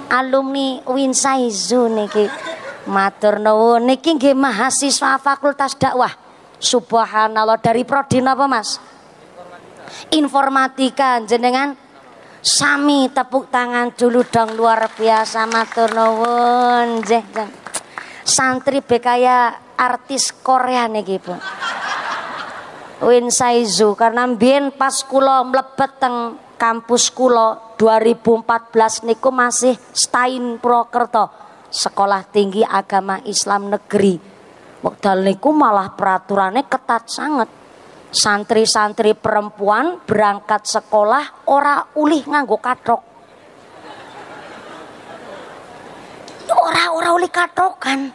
alumni UIN Saizu niki. Matur nuwun niki nggih mahasiswa Fakultas Dakwah. Subhanallah, dari prodi napa Mas? Informatika. Jenengan sami tepuk tangan dulu dong, luar biasa, matur nuwun. Santri bekaya artis Korea niki Bu. UIN Saizu, karena mbiyen pas kula mlebet teng kampus kula 2014 niku masih Stein Purwokerto, Sekolah Tinggi Agama Islam Negeri. Wekdal niku malah peraturannya ketat sangat. Santri-santri perempuan berangkat sekolah ora ulih nganggo kathok. Ora ulih kathokan.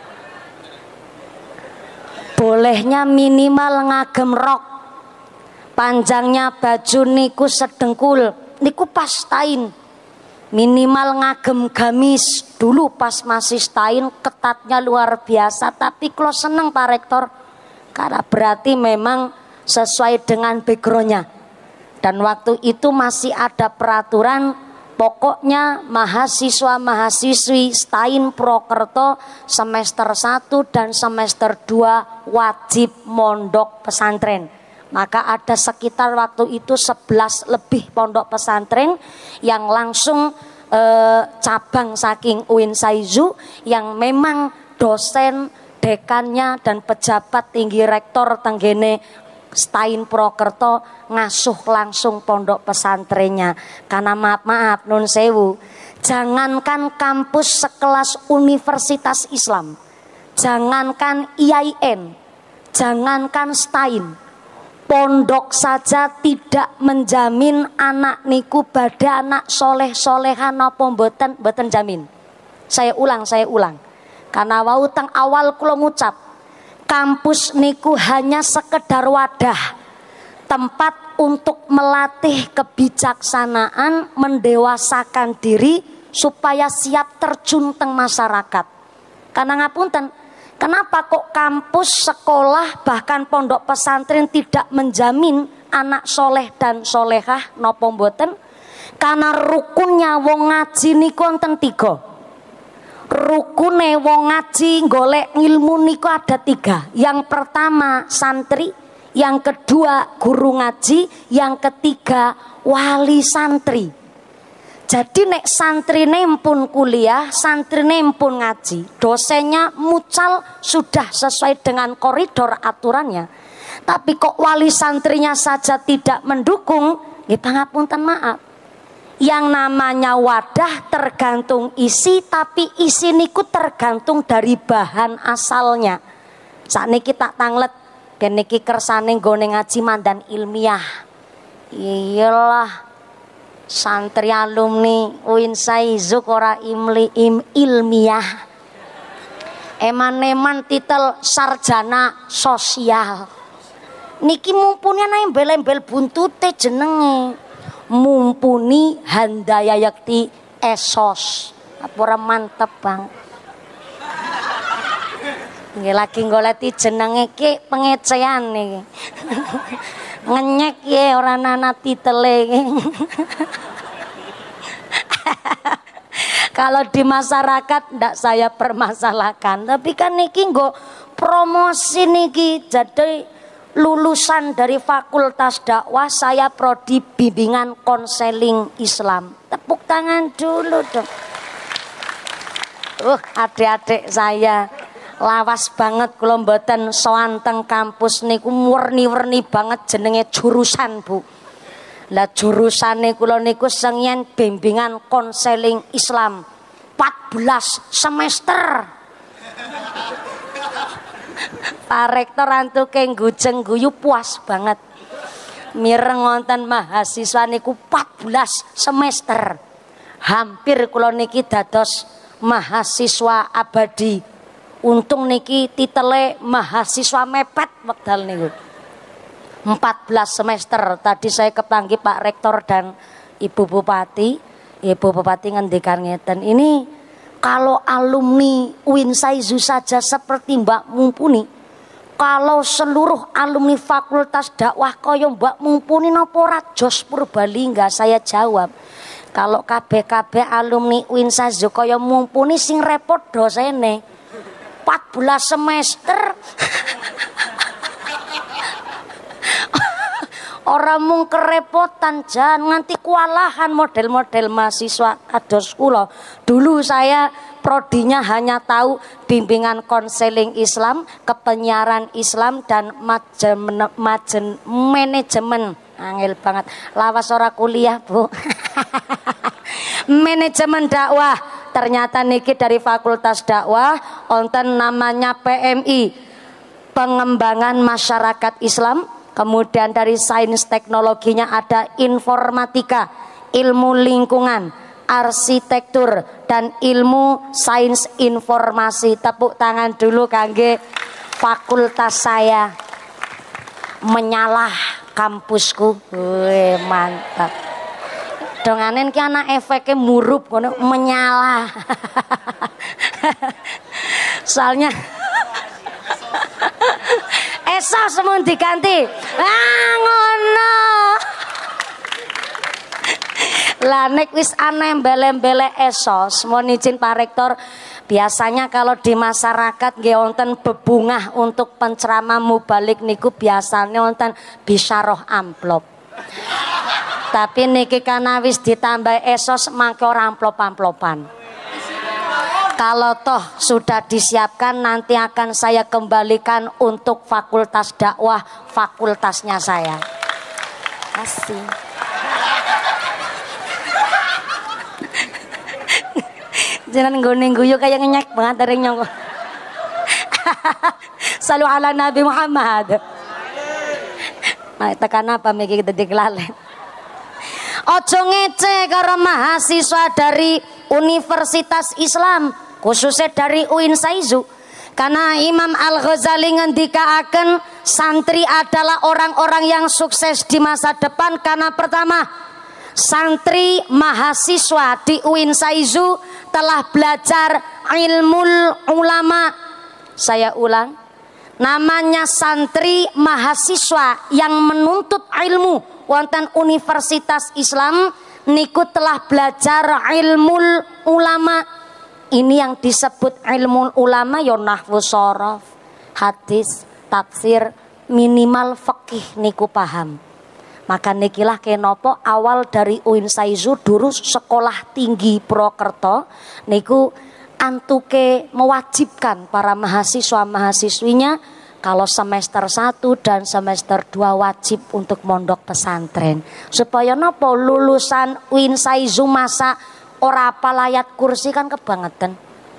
Bolehnya minimal ngagem rok. Panjangnya baju niku sedengkul. Niku pas Stein. Minimal ngagem gamis. Dulu pas masih Stein ketatnya luar biasa. Tapi kalau seneng Pak Rektor, karena berarti memang sesuai dengan backgroundnya. Dan waktu itu masih ada peraturan, pokoknya mahasiswa-mahasiswi Stein Purwokerto semester 1 dan semester 2 wajib mondok pesantren. Maka ada sekitar waktu itu 11 lebih pondok pesantren yang langsung cabang saking UIN Saizu, yang memang dosen, dekannya dan pejabat tinggi rektor tenggene Stein Purwokerto ngasuh langsung pondok pesantrennya. Karena maaf nun sewu, jangankan kampus sekelas Universitas Islam, jangankan IAIN, jangankan Stein, pondok saja tidak menjamin anak niku badhe anak soleh-solehan napa mboten jamin. Saya ulang. Karena wau teng awal kula ngucap, kampus niku hanya sekedar wadah, tempat untuk melatih kebijaksanaan, mendewasakan diri supaya siap terjun teng masyarakat. Karena ngapunten, kenapa kok kampus, sekolah, bahkan pondok pesantren tidak menjamin anak soleh dan solehah napa mboten? Karena rukunnya wong ngaji niku wonten 3. Rukune wong ngaji golek ilmu niku ada 3. Yang pertama santri, yang kedua guru ngaji, yang ketiga wali santri. Jadi nek santrine pun kuliah, santrine pun ngaji, dosennya mucal sudah sesuai dengan koridor aturannya. Tapi kok wali santrinya saja tidak mendukung, nggih pangapunten maaf. Yang namanya wadah tergantung isi, tapi isi niku tergantung dari bahan asalnya. Sakniki tak tanglet ben niki kersane nggone ngaji mandan ilmiah. Iyalah, santri alumni UIN Saizu ora ilmiah. Eman-eman titel sarjana sosial. Niki mumpuni ana embel-embel buntute jenenge. Mumpuni handaya yakti esos. Apa mantep bang. Nggih lagi goleti jenenge ki pengecean niki. Ngenyek ya ora ana titele. Kalau di masyarakat ndak saya permasalahkan, tapi kan niki nggo promosi niki. Jadi lulusan dari Fakultas Dakwah, saya prodi bimbingan konseling Islam. Tepuk tangan dulu dong. Adik-adik saya lawas banget kula mboten sowan teng kampus niku werni-werni banget jenenge jurusan, Bu. Lah jurusane kula niku sengien bimbingan konseling Islam 14 semester. Pak Rektor antuke nggujeng guyu puas banget. Mireng wonten mahasiswa niku 14 semester. Hampir kula niki dados mahasiswa abadi. Untung niki titele mahasiswa mepet wekdal niku. 14 semester. Tadi saya kepanggih Pak Rektor dan Ibu Bupati. Ibu Bupati ngendikan ngeten, ini kalau alumni UIN Saizu saja seperti Mbak Mumpuni, kalau seluruh alumni Fakultas Dakwah kaya Mbak Mumpuni napa ora jos Purbalingga? Saya jawab, Kalau KB alumni UIN Sazu kaya mumpuni sing repot dosene 14 semester. Orang mung kerepotan jan nganti kualahan model-model mahasiswa kados kula. Dulu saya prodinya hanya tahu bimbingan konseling Islam, kepenyiaran Islam dan manajemen. Angel banget. Lawas ora kuliah, Bu. Manajemen dakwah. Ternyata niki dari Fakultas Dakwah, onten namanya PMI, Pengembangan Masyarakat Islam. Kemudian dari sains teknologinya ada informatika, ilmu lingkungan, arsitektur dan ilmu sains informasi. Tepuk tangan dulu kangge fakultas saya. Menyalah kampusku. Wih, mantap. Donganen ki ana efeknya murup ngono menyalah. Soalnya esos semun diganti. Ngono. Lah nek wis ana embel-embele esos, mohon izin Pak Rektor, biasanya kalau di masyarakat nggih wonten bebungah untuk penceramah mubalik niku biasanya wonten bisyarah amplop. Tapi niki karena wis ditambah esos mangke ora amplop-amplopan. Kalau toh sudah disiapkan nanti akan saya kembalikan untuk fakultas dakwah, fakultasnya saya. Kasih. Jangan nggone guyu kayak ngenyek banget dari nyong. Salu ala Nabi Muhammad. Nah, tekan apa miki kita dikelalen. Ojo ngece karo mahasiswa dari Universitas Islam, khususnya dari UIN Sazu. Karena Imam Al-Ghazali ngendikaaken santri adalah orang-orang yang sukses di masa depan. Karena pertama, santri mahasiswa di UIN Sazu telah belajar ilmul ulama. Saya ulang, namanya santri mahasiswa yang menuntut ilmu wonten Universitas Islam niku telah belajar ilmul ulama. Ini yang disebut ilmu ulama ya nahwu shorof, hadis, tafsir, minimal fikih niku paham. Maka nikilah kenapa awal dari UIN Sazu dulu sekolah tinggi Purwokerto niku antuke mewajibkan para mahasiswa-mahasiswinya kalau semester 1 dan semester 2 wajib untuk mondok pesantren. Supaya napa lulusan UIN Sazu masa ora apal ayat kursi kan kebangetan.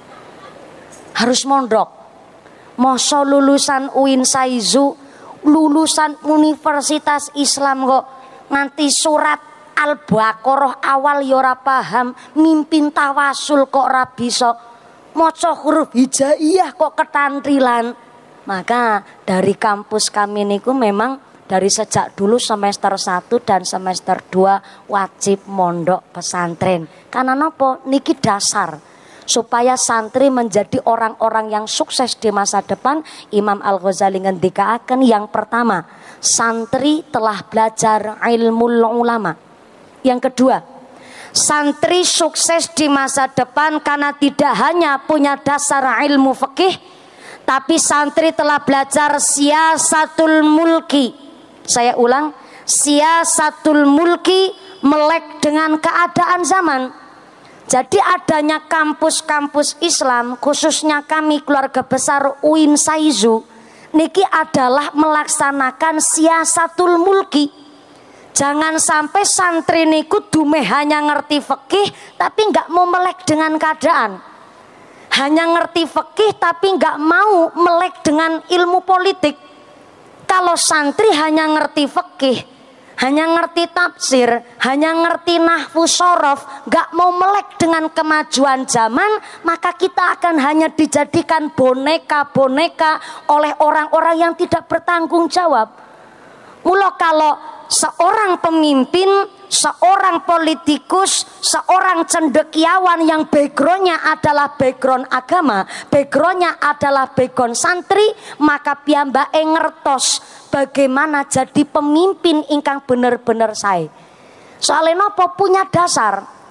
Harus mondok. Masa lulusan UIN Sazu, lulusan Universitas Islam kok nganti surat Al-Baqarah awal ya ora paham, mimpin tawasul kok ora bisa, maca huruf hijaiyah kok ketantrilan. Maka dari kampus kami niku memang dari sejak dulu semester 1 dan semester 2 wajib mondok pesantren. Karena napa? Niki dasar supaya santri menjadi orang-orang yang sukses di masa depan. Imam Al-Ghazali ngendikaaken yang pertama, santri telah belajar ilmul ulama. Yang kedua, santri sukses di masa depan karena tidak hanya punya dasar ilmu fikih, tapi santri telah belajar siasatul mulki. Saya ulang, siasatul mulki, melek dengan keadaan zaman. Jadi adanya kampus-kampus Islam, khususnya kami keluarga besar UIN Sazu, niki adalah melaksanakan siasatul mulki. Jangan sampai santri niku dume hanya ngerti fikih tapi nggak mau melek dengan keadaan. Hanya ngerti fikih tapi nggak mau melek dengan ilmu politik. Kalau santri hanya ngerti fikih, hanya ngerti tafsir, hanya ngerti nahwu shorof, gak mau melek dengan kemajuan zaman, maka kita akan hanya dijadikan boneka-boneka oleh orang-orang yang tidak bertanggung jawab. Mula kalau seorang pemimpin, seorang politikus, seorang cendekiawan yang backgroundnya adalah background agama, backgroundnya adalah background santri, maka piyambake ngertos bagaimana jadi pemimpin ingkang bener-bener sae. Soalnya nopo punya dasar.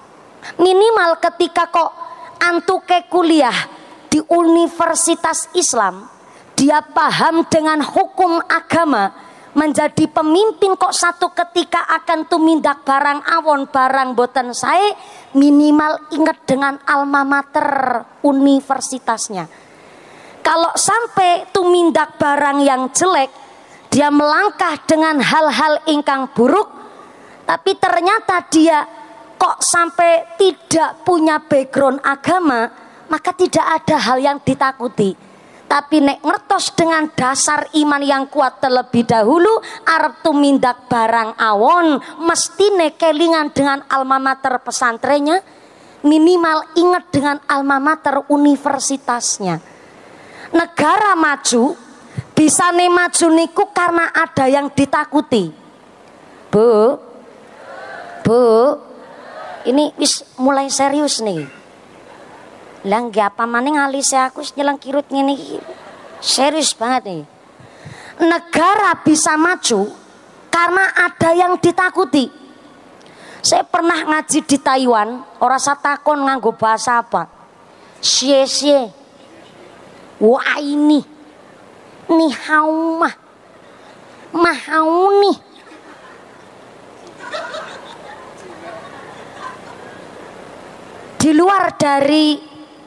Minimal ketika kok antuke kuliah di universitas Islam, dia paham dengan hukum agama, menjadi pemimpin kok satu ketika akan tumindak barang awon barang boten sae, minimal ingat dengan alma mater universitasnya. Kalau sampai tumindak barang yang jelek, dia melangkah dengan hal-hal ingkang buruk, tapi ternyata dia kok sampai tidak punya background agama, maka tidak ada hal yang ditakuti. Tapi nek ngertos dengan dasar iman yang kuat terlebih dahulu, arep tumindak barang awon, mesti kelingan dengan alma mater pesantrennya, minimal ingat dengan alma mater universitasnya. Negara maju bisa maju niku karena ada yang ditakuti. Bu, ini wis mulai serius nih. Lah nggih apa maning alise aku nyelang kirut ngene iki. Serius banget nih. Negara bisa maju karena ada yang ditakuti. Saya pernah ngaji di Taiwan, ora satakon nganggo bahasa apa. Xie. Wah ini. Ni hao mah. Mahau nih. Di luar dari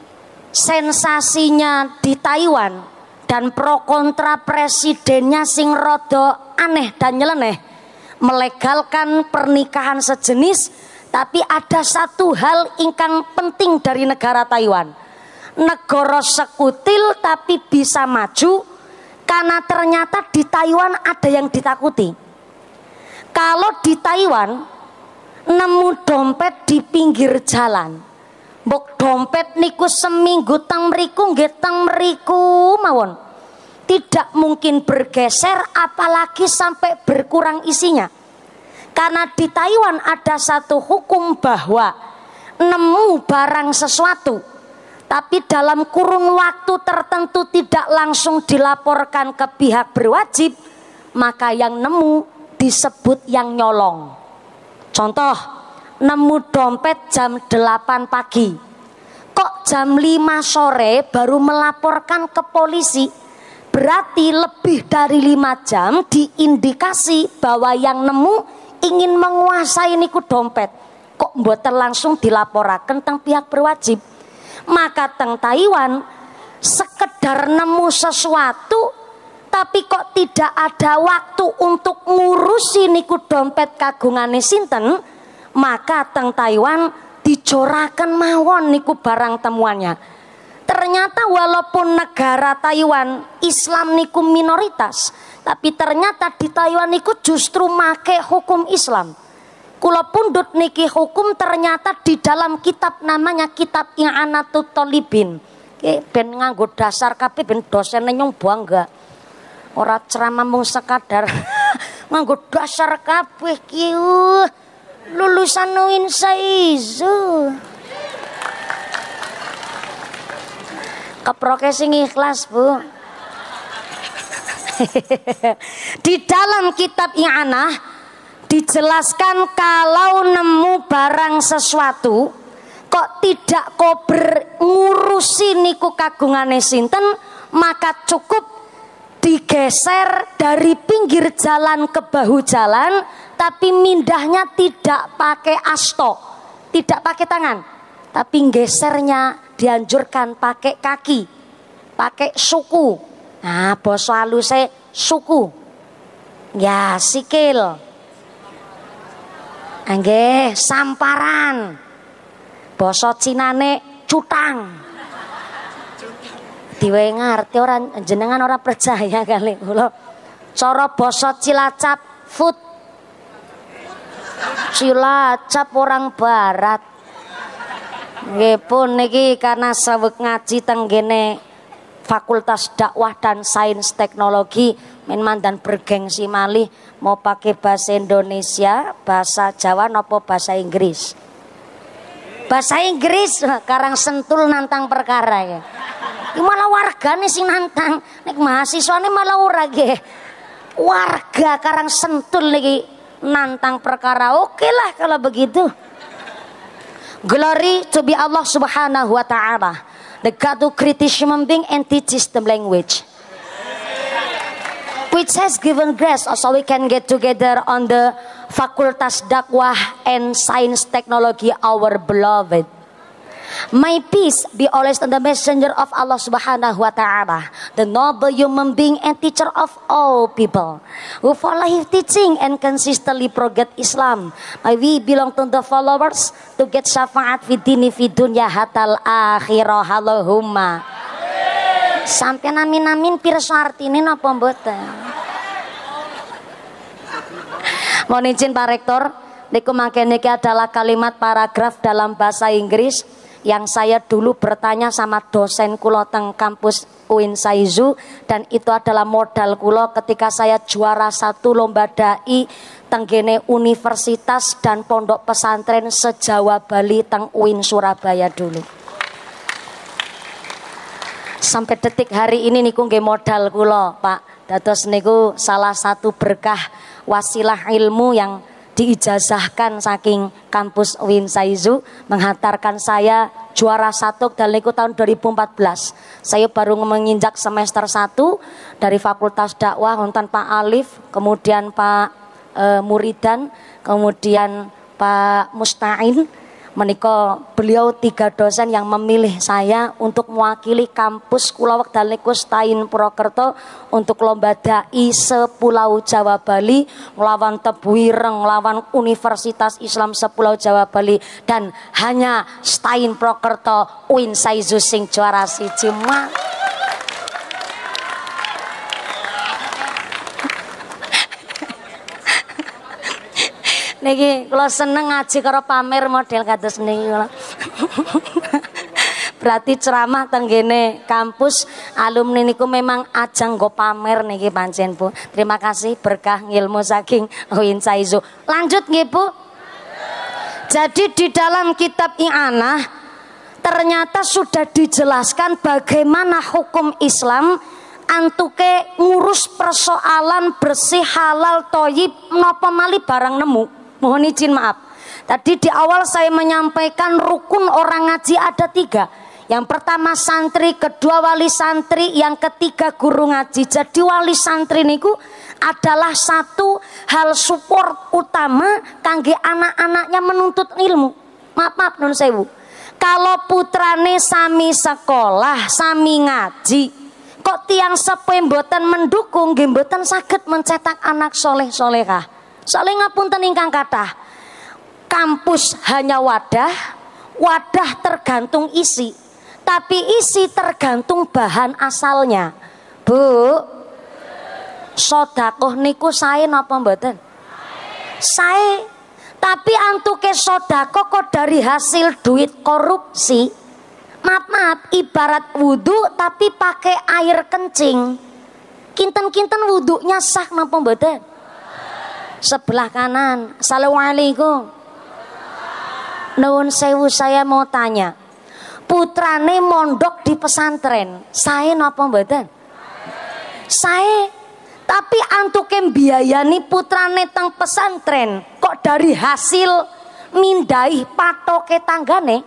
sensasinya di Taiwan dan pro kontra presidennya sing rodo aneh dan nyeleneh melegalkan pernikahan sejenis, tapi ada satu hal ingkang penting dari negara Taiwan. Negara sekutil tapi bisa maju karena ternyata di Taiwan ada yang ditakuti. Kalau di Taiwan nemu dompet di pinggir jalan, mbok dompet niku seminggu teng mriku nggih teng mriku mawon. Tidak mungkin bergeser apalagi sampai berkurang isinya. Karena di Taiwan ada satu hukum bahwa nemu barang sesuatu tapi dalam kurun waktu tertentu tidak langsung dilaporkan ke pihak berwajib, maka yang nemu disebut yang nyolong. Contoh, nemu dompet jam 8 pagi, kok jam 5 sore baru melaporkan ke polisi, berarti lebih dari 5 jam diindikasi bahwa yang nemu ingin menguasai niku dompet, kok mboten langsung dilaporkan teng pihak berwajib. Maka teng Taiwan sekedar nemu sesuatu tapi kok tidak ada waktu untuk ngurusi niku dompet kagungane sinten, maka teng Taiwan dicorakan mawon niku barang temuannya. Ternyata walaupun negara Taiwan Islam niku minoritas, tapi ternyata di Taiwan niku justru make hukum Islam. Kula pundut niki hukum ternyata di dalam kitab namanya kitab I'anatut Thalibin. Ben nganggo dasar kabeh ben dosene nyong bangga. Ora ceramah mung sekadar nganggo dasar kabeh ki. Lulusan UIN saizu. Keproke sing ikhlas, Bu. Di dalam kitab I'anah dijelaskan kalau nemu barang sesuatu kok tidak kok ngurusi niku kagungane sinten, maka cukup digeser dari pinggir jalan ke bahu jalan, tapi mindahnya tidak pakai asto, tidak pakai tangan, tapi gesernya dianjurkan pakai kaki, pakai suku. Nah, basa haluse suku. Ya, sikil. Nggih, samparan. Basa Cinane cutang. Diwe ngerti ora jenengan ora percaya kali kula. Cara basa Cilacap food. Cilacap orang barat. Nggih pun niki karena saweg ngaji teng kene Fakultas Dakwah dan Sains Teknologi menmandan bergengsi malih mau pakai bahasa Indonesia, bahasa Jawa nopo bahasa Inggris. Bahasa Inggris Karang Sentul nantang perkara ya. Ini malah wargane sing nantang, nek mahasiswane malah ora nggih. Warga Karang Sentul lagi nantang perkara. Oke lah kalau begitu. Glory to be Allah subhanahu wa ta'ala, the God who created human being and teaches them language, which has given grace so we can get together on the Fakultas Dakwah and Science Technology, our beloved. May peace be always on the messenger of Allah subhanahu wa ta'ala, the noble human being and teacher of all people, who follow his teaching and consistently progress Islam. May we belong to the followers to get syafaat fi dini fi dunya hatal akhirah. Allahumma. Sampai amin pirsa artine napa mboten? Mohon izin Pak Rektor, niku mangke niki adalah kalimat paragraf dalam bahasa Inggris yang saya dulu bertanya sama dosen kula teng kampus UIN Saizu, dan itu adalah modal kula ketika saya juara 1 lomba dai tenggene universitas dan pondok pesantren se-Jawa Bali teng UIN Surabaya dulu. Sampai detik hari ini niku nggih modal kula, Pak. Dados niku salah satu berkah wasilah ilmu yang diijazahkan saking kampus UIN Saizu menghantarkan saya juara 1 dan niku tahun 2014. Saya baru menginjak semester 1 dari Fakultas Dakwah wonten Pak Alif, kemudian Pak Muridan, kemudian Pak Musta'in. Menika beliau 3 dosen yang memilih saya untuk mewakili kampus kula wekdal niku Stain Purwokerto untuk lomba dai sepulau Jawa Bali nglawan Tebu Ireng, nglawan Universitas Islam sepulau Jawa Bali, dan hanya Stain Purwokerto UIN Saizu sing juara 1. Niki kula seneng ngaji karo pamer model kados niki kula. Berarti ceramah tenggene kampus alumni niku memang ajang nggo pamer niki pancen Bu. Terima kasih berkah ilmu saking UIN Saizu. Lanjut nggih Bu. Jadi di dalam kitab I'anah ternyata sudah dijelaskan bagaimana hukum Islam antuke ngurus persoalan bersih halal toyib napa mali barang nemu. Mohon izin maaf. Tadi di awal saya menyampaikan rukun orang ngaji ada 3. Yang pertama santri, kedua wali santri, yang ketiga guru ngaji. Jadi wali santri niku adalah satu hal support utama kangge anak-anaknya menuntut ilmu. Maaf nun sewu. Kalau putrane sami sekolah, sami ngaji, kok tiang sepuh mboten mendukung, nggih mboten saged mencetak anak soleh solehah. Soalnya ngapunten ingkang kathah, kampus hanya wadah, wadah tergantung isi, tapi isi tergantung bahan asalnya. Bu, sodakoh niku sae napa mboten? Sae. Tapi antuke sodakoh kok dari hasil duit korupsi. Maaf, ibarat wudhu tapi pakai air kencing. Kinten-kinten wudhunya sah napa mboten? Sebelah kanan. Assalamualaikum. Nuwun sewu, saya mau tanya, putrane mondok di pesantren, sae napa mboten? Sae. Tapi antuke biayani putrane teng pesantren kok dari hasil mindai patoke tanggane.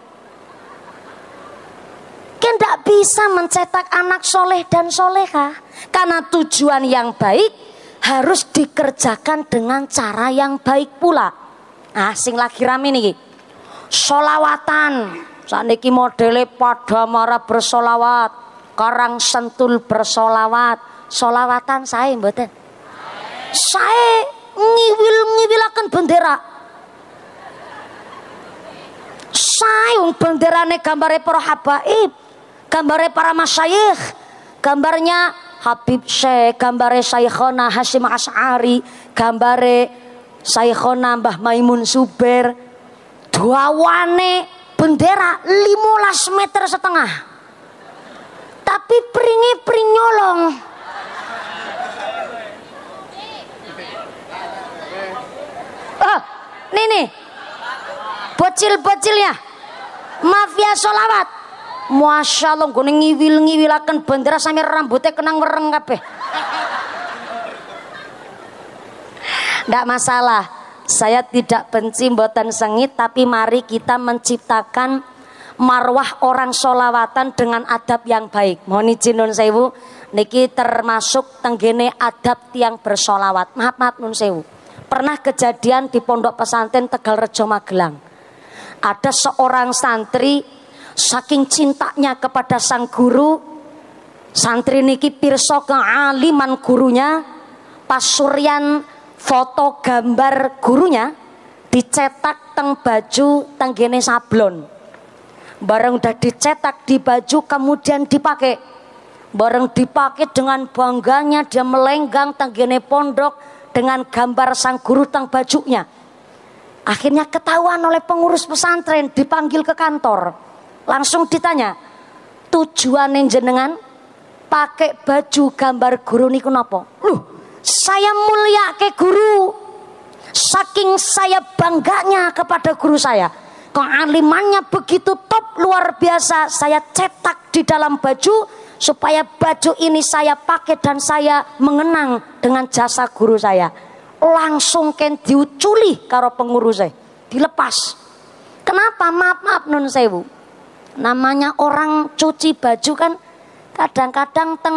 Kan tidak bisa mencetak anak soleh dan solehah, karena tujuan yang baik harus dikerjakan dengan cara yang baik pula. Nah, sing lagi rame niki solawatan. Saniki modele pada mara bersolawat, Karang Sentul bersolawat. Solawatan sae mboten? Sae ngiwilaken bendera. Sae wong benderane gambare para habaib, gambare para masyayikh, gambarnya Habib Syekh, gambare Syekhona Hasyim Asy'ari, gambare Syekhona Mbah Maimun Zubair. Dawane bendera 15,5 meter. Tapi pringe nyolong. Oh, nih bocil-bocilnya mafia solawat. Masya Allah, gue ngiwilakan bendera sampai rambutnya kenang mereng kabeh. Nggak masalah, Saya tidak benci mboten sengit, tapi mari kita menciptakan marwah orang solawatan dengan adab yang baik. Mohon izin nun sewu, niki termasuk tenggene adab tiang bersolawat. Maaf nun sewu. Pernah kejadian di pondok pesantren Tegal Rejo Magelang. Ada seorang santri saking cintanya kepada sang guru, santri niki pirsa kealiman gurunya, pasuryan foto gambar gurunya dicetak teng baju tenggene sablon. Bareng udah dicetak di baju kemudian dipakai. Bareng dipakai dengan bangganya dia melenggang tenggene pondok dengan gambar sang guru teng bajunya. Akhirnya ketahuan oleh pengurus pesantren, dipanggil ke kantor. Langsung ditanya, tujuan jenengan pakai baju gambar guru niku napa? Loh, saya mulia ke guru, saking saya bangganya kepada guru saya, kealimannya begitu top luar biasa, saya cetak di dalam baju supaya baju ini saya pakai dan saya mengenang dengan jasa guru saya. Langsung ken diuculi karo pengurus saya, dilepas. Kenapa? Maaf nun sewu, namanya orang cuci baju kan kadang-kadang teng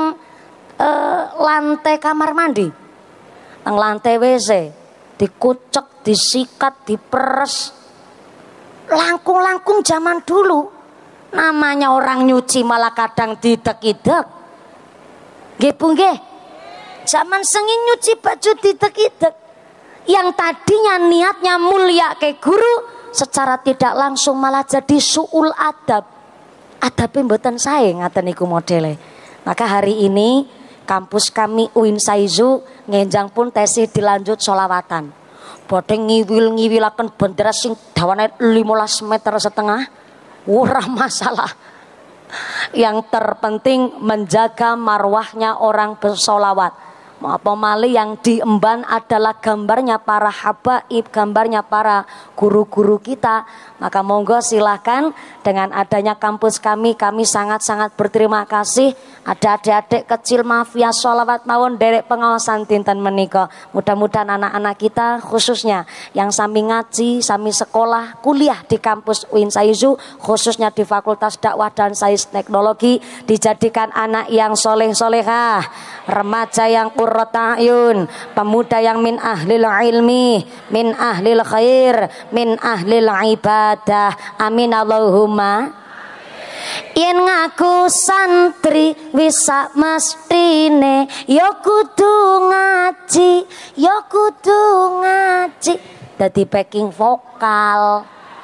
lantai kamar mandi, teng lantai WC dikucek, disikat, diperes. Langkung-langkung zaman dulu, namanya orang nyuci malah kadang didek-idek. Nggih Bu nggih. Zaman sengin nyuci baju didek-idek. Yang tadinya niatnya mulia ke guru, secara tidak langsung malah jadi suul adab. Adabe mboten sae ngaten niku modele. Maka hari ini kampus kami UIN Saizu ngenjang pun tesih dilanjut solawatan. Bodhe ngiwil-ngiwilaken bendera sing dawane 15 meter setengah. Ora masalah. Yang terpenting menjaga marwahnya orang bersolawat. Apa mali yang diemban adalah gambarnya para habaib, gambarnya para guru-guru kita. Maka monggo silahkan, dengan adanya kampus kami sangat-sangat berterima kasih. Ada adik-adik kecil mafia sholawat mawon derek pengawasan dinten menika. Mudah-mudahan anak-anak kita khususnya yang sami ngaji, sami sekolah, kuliah di kampus UIN Saizu, khususnya di Fakultas Dakwah dan Sains Teknologi, dijadikan anak yang soleh-solehah, remaja yang qurrat a'yun, pemuda yang min ahlil ilmi, min ahlil khair, min ahlil ibadah. Amin Allahumma. Yen ngaku santri wisa mestine ya kudu ngaji, ya kudu ngaji. Dadi backing vokal,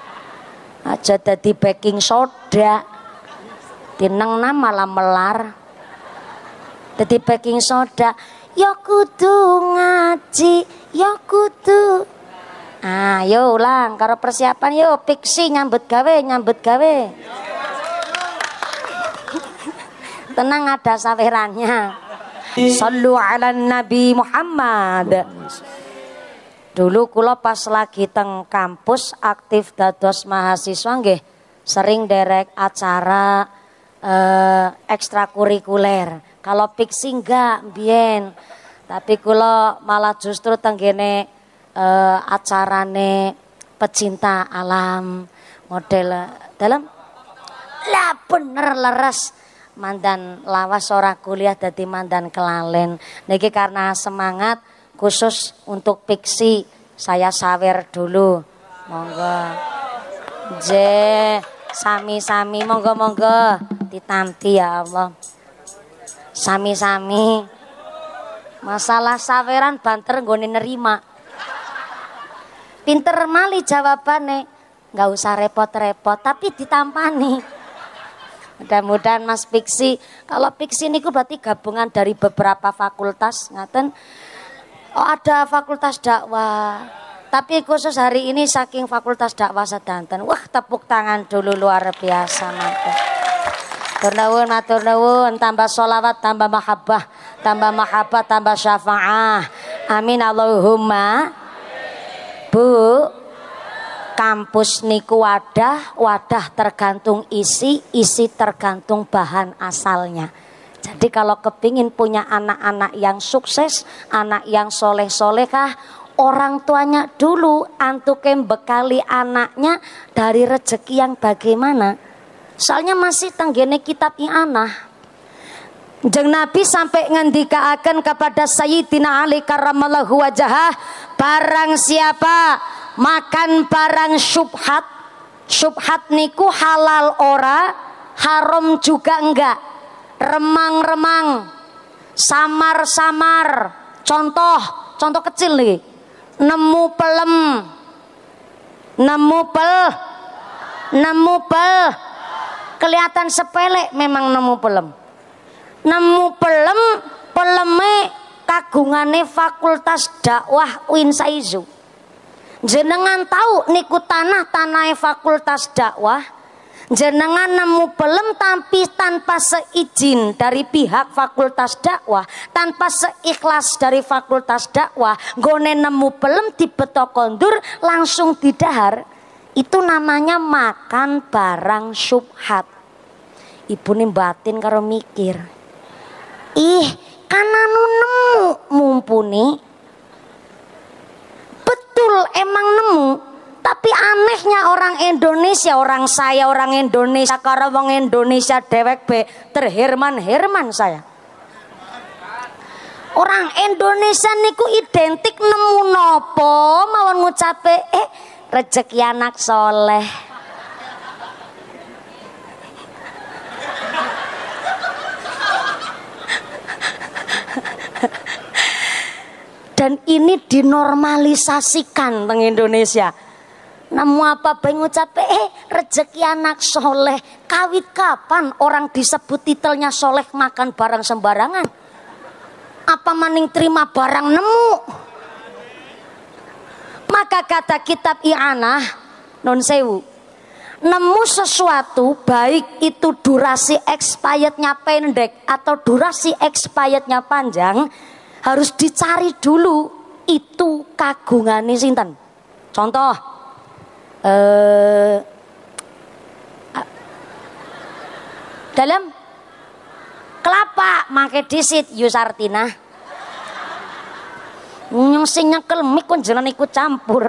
aja dadi backing soda. Tinengna malah melar. Dadi backing soda, ya kudu ngaji, ya kudu. Yo ulang karo persiapan yo fiksi nyambut gawe. Tenang, ada sawerannya. Sallu ala Nabi Muhammad. Dulu kula pas lagi teng kampus aktif dados mahasiswa nggih sering derek acara ekstrakurikuler. Kalau fiksi enggak biyen. Tapi kula malah justru tenggene acarane pecinta alam model dalam lah bener leres mandan lawas ora kuliah dadi mandan kelalen. Niki karena semangat khusus untuk fiksi saya sawer dulu. Monggo. Sami-sami monggo ditampi ya Allah. Sami-sami. Masalah saweran banter nggone nerima. Pinter mali jawabane, nggak usah repot-repot, tapi ditampani. Mudah-mudahan Mas Fiksi, kalau Fiksi niku berarti gabungan dari beberapa fakultas, ngaten. Oh ada fakultas dakwah, tapi khusus hari ini saking fakultas dakwah sedanten. Wah tepuk tangan dulu luar biasa mantap. Matur nuwun, tambah sholawat, tambah mahabbah, tambah syafaah. Amin Allahumma. Bu, kampus niku wadah tergantung isi tergantung bahan asalnya. Jadi kalau kepingin punya anak-anak yang sukses, anak yang soleh-solehah, orang tuanya dulu antuke bekali anaknya dari rezeki yang bagaimana. Soalnya masih tenggene kitab I'anah. Jeng Nabi sampai ngendikaaken kepada Sayyidina Ali karramallahu wajhah, barang siapa makan barang syubhat, syubhat niku halal ora, haram juga enggak, remang-remang, samar-samar, contoh kecil nih, nemu pel, kelihatan sepele memang nemu peleme kagungane Fakultas Dakwah UIN Saizu. Jenengan tahu niku tanah Fakultas Dakwah. Jenengan nemu pelem tapi tanpa seizin dari pihak Fakultas Dakwah, tanpa seikhlas dari Fakultas Dakwah, gone nemu pelem dibetok kondur langsung didahar. Itu namanya makan barang syubhat. Ibune batin karo mikir, ih kan anu nemu mumpuni, betul emang nemu. Tapi anehnya orang Indonesia, orang saya orang Indonesia karo wong Indonesia dewek be terherman-herman saya. Orang Indonesia niku identik nemu nopo mawon ngucape rezeki anak soleh. Dan ini dinormalisasikan teng Indonesia. Nemu apa bae ngucape rezeki anak soleh. Kawit kapan orang disebut titelnya soleh makan barang sembarangan? Apa maning terima barang nemu? Maka kata kitab I'anah, non sewu, nemu sesuatu baik itu durasi expirednya pendek atau durasi expirednya panjang, harus dicari dulu itu kagungane sinten. Contoh, dalam kelapa make disit Yusartina. Nyong sing nyekel mik kon jenengan ikut campur.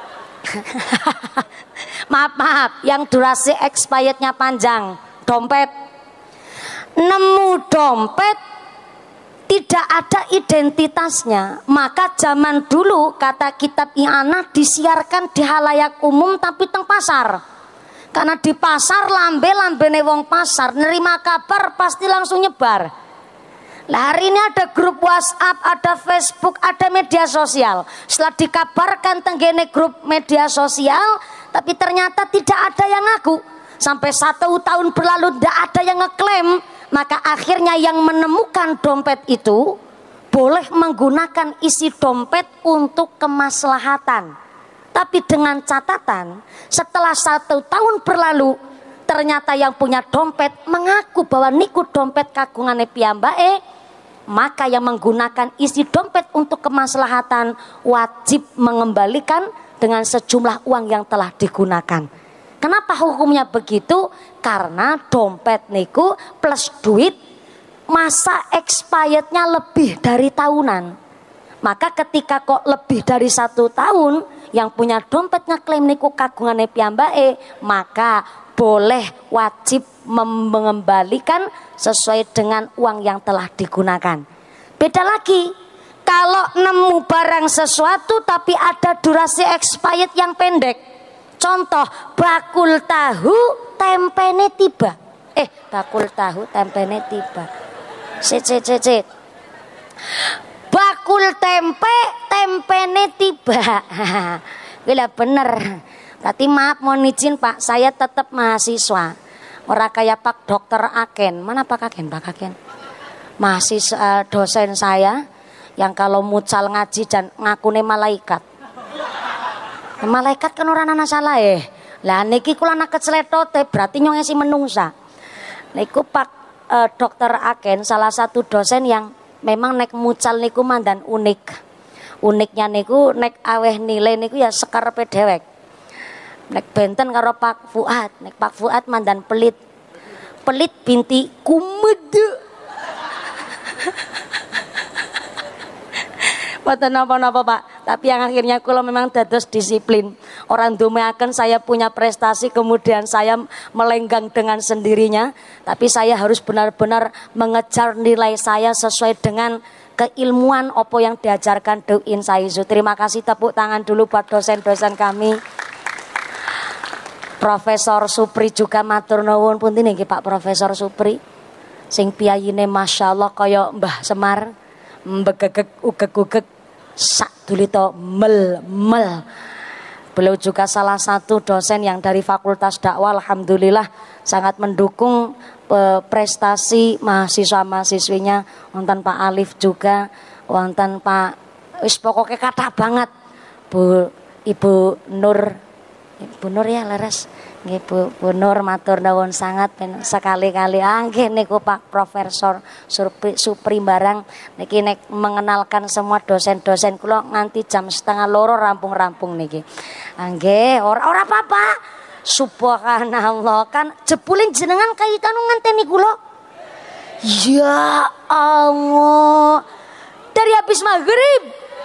maaf, yang durasi expirednya panjang, dompet. Nemu dompet tidak ada identitasnya, maka zaman dulu kata kitab I'anah disiarkan di halayak umum tapi teng pasar. Karena di pasar lambe-lambene wong pasar nerima kabar pasti langsung nyebar. Lah hari ini ada grup WhatsApp, ada Facebook, ada media sosial. Setelah dikabarkan tenggene grup media sosial, tapi ternyata tidak ada yang ngaku. Sampai 1 tahun berlalu tidak ada yang ngeklaim. Maka akhirnya yang menemukan dompet itu boleh menggunakan isi dompet untuk kemaslahatan. Tapi dengan catatan, setelah 1 tahun berlalu, ternyata yang punya dompet mengaku bahwa niku dompet kagungane piyambake. Maka yang menggunakan isi dompet untuk kemaslahatan wajib mengembalikan dengan sejumlah uang yang telah digunakan. Kenapa hukumnya begitu? Karena dompet niku plus duit masa expirednya lebih dari tahunan. Maka ketika kok lebih dari 1 tahun, yang punya dompet ngeklaim niku kagungane piyambake, maka boleh wajib mengembalikan sesuai dengan uang yang telah digunakan. Beda lagi kalau nemu barang sesuatu tapi ada durasi expired yang pendek. Contoh, bakul tahu tempene tiba. Bakul tahu tempene tiba. Cicit. Bakul tempe tempene tiba. Gila bener. Berarti maaf mohon izin Pak, saya tetap mahasiswa. Ora kayak Pak Dokter Aken. Mana Pak Aken? Pak Aken. Mahasiswa dosen saya yang kalau mucal ngaji dan ngakune malaikat. Malaikat kan orang anak salah Lah niki kula anak kecletote berarti nyong esi menungsa. Niku Pak Dokter Aken salah satu dosen yang memang nek mucal niku mandan unik. Uniknya niku nek aweh nilai niku ya sekarepe dhewek. Nek benten karo Pak Fuad, nek Pak Fuad mandan pelit binti kumede. Mboten napa-napa Pak, tapi yang akhirnya kula memang dados disiplin. Orang dumeaken saya punya prestasi kemudian saya melenggang dengan sendirinya, tapi saya harus benar-benar mengejar nilai saya sesuai dengan keilmuan opo yang diajarkan Duin Saizu. Terima kasih, tepuk tangan dulu buat dosen-dosen kami. Profesor Supri juga matur nuwun punten nggih Pak Profesor Supri. Sing piyayine masyaallah kaya Mbah Semar, mbegegek ugeg-ugeg sak dulito mel. Beliau juga salah satu dosen yang dari Fakultas Dakwah, alhamdulillah sangat mendukung prestasi mahasiswa-mahasiswinya. Wonten Pak Alif juga, wonten Pak wis pokoke kathah banget. Ibu Nur ya leres. Nggih Bu Nur matur nuwun sangat sekali-kali nggih niku Pak Profesor Supri barang niki nek mengenalkan semua dosen-dosen kula nganti jam 1:30 rampung-rampung niki. Nggih ora apa-apa. Subhanallah kan jebulin jenengan kaitan ngenteni kula. Ya Allah. Dari habis maghrib.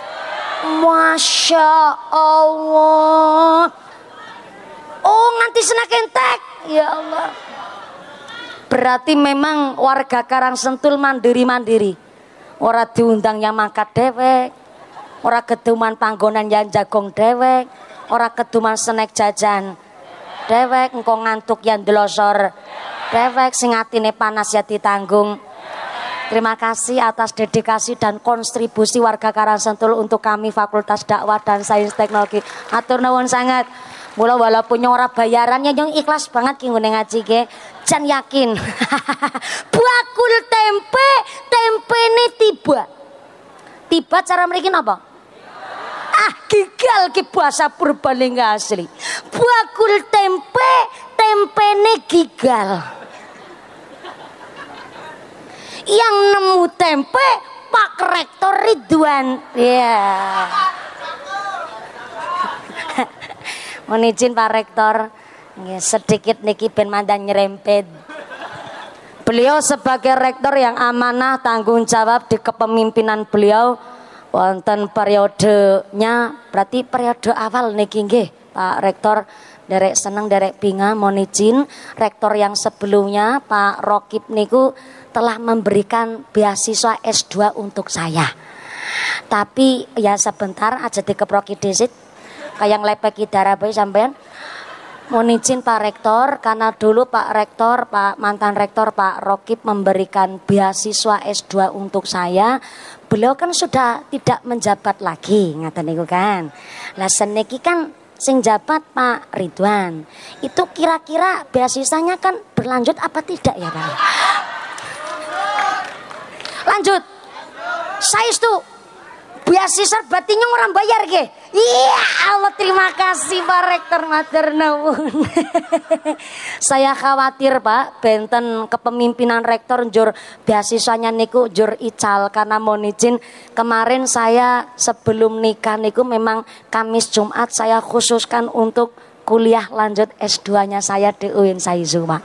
Masya Allah. Oh nganti senak entek. Ya Allah. Berarti memang warga Karangsentul mandiri-mandiri. Ora diundang yang mangkat dewek, ora keduman panggonan yang jagong dewek, ora keduman snack jajan dewek, engko ngantuk yang delosor dewek, sing atine panas ya ditanggung. Terima kasih atas dedikasi dan kontribusi warga Karangsentul untuk kami Fakultas Dakwah dan Sains Teknologi. Atur nuwun sangat. Mula walaupun ora bayarannya yang ikhlas banget ki ngene ngaji ge. Jan yakin. Bakul tempene tiba. Tiba cara mriki napa? Gigal ki bahasa Purbalingga asli. Bakul tempene gigal. Yang nemu tempe Pak Rektor Ridwan. Ya. Mohon izin Pak Rektor, sedikit niki ben mandan nyerempet. Beliau sebagai rektor yang amanah tanggung jawab di kepemimpinan beliau wonten periodenya, berarti periode awal niki nggih Pak Rektor. Derek seneng derek binga, mohon izin rektor yang sebelumnya Pak Rokib niku telah memberikan beasiswa S2 untuk saya. Tapi ya sebentar aja dikeproki disit. Kayak lepeki darah bae sampean. Mohon izin Pak Rektor, karena dulu Pak Rektor, mantan Rektor Pak Rokib memberikan beasiswa S2 untuk saya. Beliau kan sudah tidak menjabat lagi, ngaten niku kan. Lah seniki kan sing jabat Pak Ridwan. Itu kira-kira beasiswanya kan berlanjut apa tidak ya Pak? Lanjut. Saestu beasiswa batinnya orang bayar ke? Iya Allah, terima kasih Pak Rektor matur nuwun. Saya khawatir Pak benten kepemimpinan rektor njur beasiswanya niku njur ical, karena mohon izin kemarin saya sebelum nikah niku memang Kamis Jumat saya khususkan untuk kuliah lanjut S2-nya saya di UIN Saizu Pak.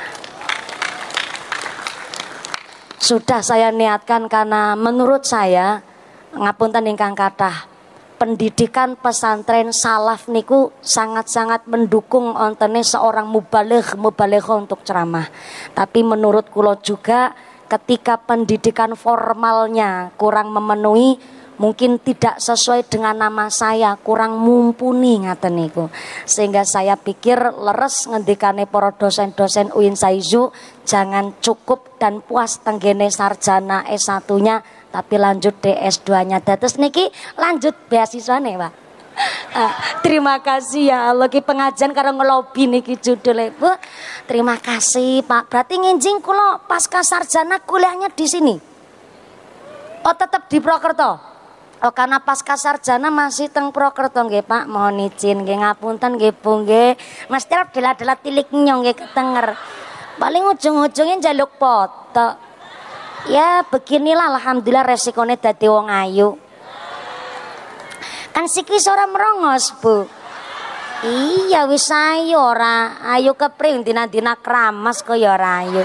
Sudah saya niatkan karena menurut saya ngapunten ingkang kathah, pendidikan pesantren salaf niku sangat-sangat mendukung ontene seorang mubaligh untuk ceramah. Tapi menurut kula juga ketika pendidikan formalnya kurang memenuhi, mungkin tidak sesuai dengan nama saya, kurang mumpuni ngaten niku. Sehingga saya pikir leres ngendikane para dosen-dosen UIN Saizu, jangan cukup dan puas tenggene sarjana S1-nya, tapi lanjut DS2-nya. Dados niki lanjut beasiswane, Pak. Terima kasih ya Allah, ki pengajian karo ngelobi niki judulnya, Bu. Terima kasih, Pak. Berarti nginjing kula pasca sarjana kuliahnya di sini. Oh, tetap di Prokerto. Oh, karena pasca sarjana masih teng Prokerto nggih, Pak. Mohon izin nggih, ngapunten nggih, Bu nggih. Mesti dela-dela tilik nyong nggih ketenger. Paling ujung-ujungnya njaluk foto. Ya beginilah alhamdulillah resikonya dadi wong ayu. Kan sikis ora merongos, Bu. Iya wis ayu ora ayu kepring dina-dina kramas kaya ora ayu.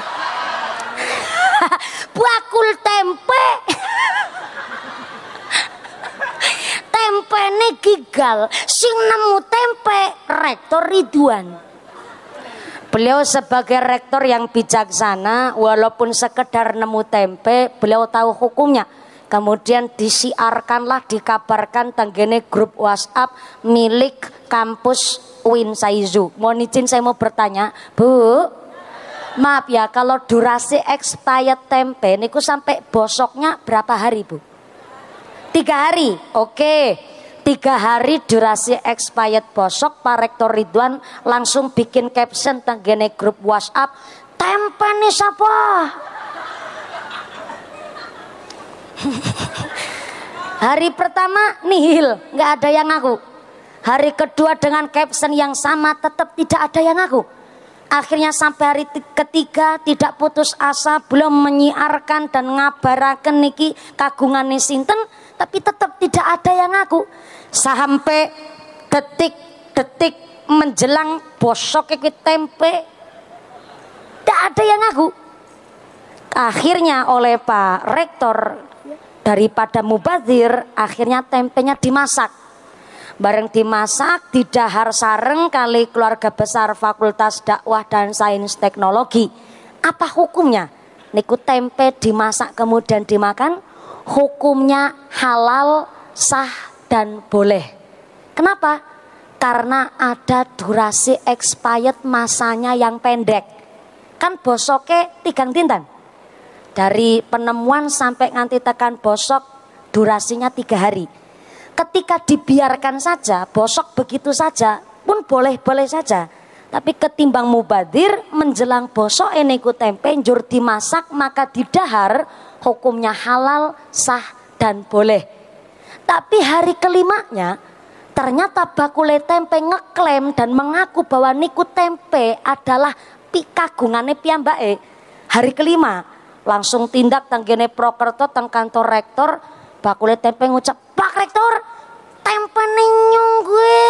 Bakul tempe. tempene gigal, sing nemu tempe Rektor Ridwan. Beliau sebagai rektor yang bijaksana, walaupun sekedar nemu tempe, beliau tahu hukumnya. Kemudian disiarkanlah, dikabarkan tanggene grup WhatsApp milik kampus UIN Saizu. Mohon izin saya mau bertanya, Bu, maaf ya, kalau durasi expired tempe niku sampai bosoknya berapa hari, Bu? 3 hari, oke. 3 hari durasi expired bosok. Pak Rektor Ridwan langsung bikin caption tanggene grup WhatsApp, tempe nih siapa? Hari pertama nihil, nggak ada yang ngaku. Hari kedua dengan caption yang sama tetap tidak ada yang ngaku. Akhirnya sampai hari ketiga tidak putus asa, belum menyiarkan dan ngabaraken niki kagungane sinten, tapi tetap tidak ada yang ngaku. Sampai detik-detik menjelang bosok iki tempe, tidak ada yang ngaku. Akhirnya oleh Pak Rektor, daripada mubazir, akhirnya tempenya dimasak. Bareng dimasak didahar sareng kali keluarga besar Fakultas Dakwah dan Sains Teknologi. Apa hukumnya? Niku tempe dimasak kemudian dimakan, hukumnya halal, sah dan boleh. Kenapa? Karena ada durasi expired masanya yang pendek. Kan bosoke 3 dinten. Dari penemuan sampai nganti tekan bosok durasinya 3 hari. Ketika dibiarkan saja, bosok begitu saja pun boleh-boleh saja. Tapi ketimbang mubadir menjelang bosok niku tempe njur dimasak maka didahar, hukumnya halal, sah dan boleh. Tapi hari kelimanya ternyata bakule tempe ngeklaim dan mengaku bahwa niku tempe adalah pikagungane piyambake. Hari kelima langsung tindak tanggene Prokerto teng kantor rektor. Bakule tempe ngucap, Pak Rektor, tempe nyung gue.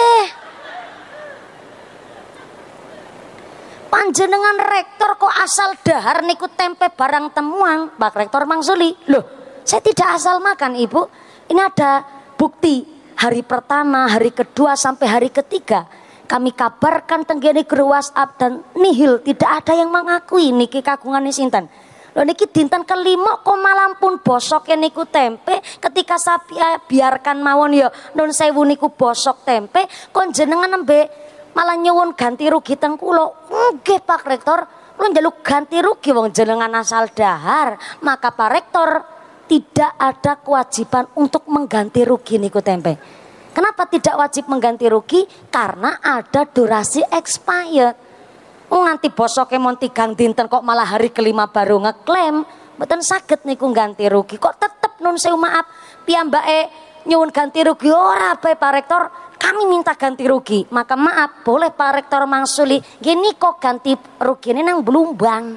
Panjenengan rektor kok asal dahar niku tempe barang temuan. Pak Rektor mangsuli, loh saya tidak asal makan Ibu. Ini ada bukti. Hari pertama, hari kedua sampai hari ketiga kami kabarkan tenggene grup WhatsApp dan nihil, tidak ada yang mengakui niki kagungane sinten. Lho niki dinten kelima kok malam pun bosok niku tempe. Ketika saya biarkan mawon ya nun sewu niku bosok tempe, kon jenengan nembe malah nyuwun ganti rugi teng kula. Nggih Pak Rektor, kula njaluk ganti rugi wong jenengan asal dahar. Maka Pak Rektor tidak ada kewajiban untuk mengganti rugi niku tempe. Kenapa tidak wajib mengganti rugi? Karena ada durasi expired. Nganti bosoke mon 3 dinten kok malah hari kelima baru ngeklaim, mboten saged niku ganti rugi. Kok tetep nun sewu maaf piyambake nyuwun ganti rugi ora bae Pak Rektor, kami minta ganti rugi. Maka maaf, boleh Pak Rektor mangsuli, gini kok ganti rugi ini nang Blumbang.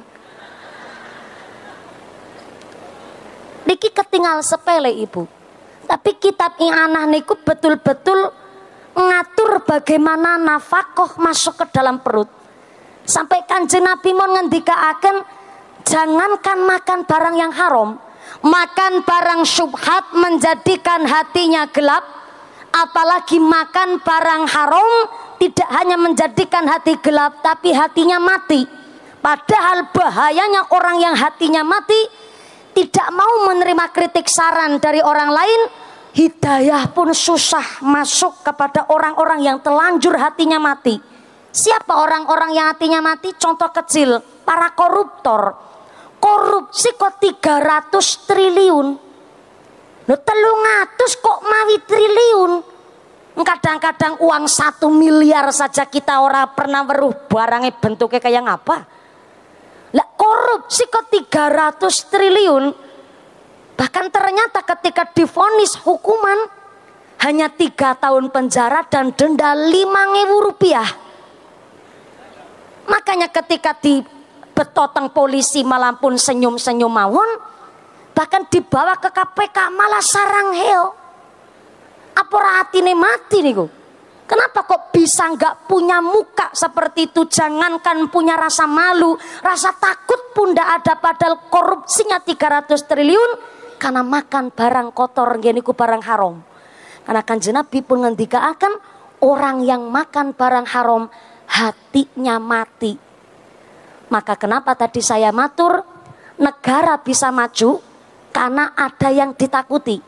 Niki ketinggal sepele Ibu. Tapi kitab I'anah niku betul-betul ngatur bagaimana nafkah masuk ke dalam perut. Sampai Kanjeng Nabi mon ngendikaaken, jangankan makan barang yang haram, makan barang syubhat menjadikan hatinya gelap, apalagi makan barang haram tidak hanya menjadikan hati gelap tapi hatinya mati. Padahal bahayanya orang yang hatinya mati tidak mau menerima kritik saran dari orang lain, hidayah pun susah masuk kepada orang-orang yang telanjur hatinya mati. Siapa orang-orang yang hatinya mati? Contoh kecil, para koruptor. Korupsi kok 300 triliun. Loh 300 kok mawi triliun. Kadang-kadang uang 1 miliar saja kita ora pernah weruh barangnya bentuknya kayak ngapa. Lah korupsi kok 300 triliun. Bahkan ternyata ketika divonis hukuman hanya 3 tahun penjara dan denda 5.000 rupiah. Makanya ketika dibetoteng polisi malah pun senyum-senyum mawon, bahkan dibawa ke KPK malah sarang heo. Apa hatine mati niku? Kenapa kok bisa nggak punya muka seperti itu? Jangankan punya rasa malu, rasa takut pun ndak ada. Padahal korupsinya 300 triliun karena makan barang kotor, geniku barang haram. Karena Kanjeng Nabi pun ngendikaaken orang yang makan barang haram hatinya mati. Maka kenapa tadi saya matur negara bisa maju karena ada yang ditakuti.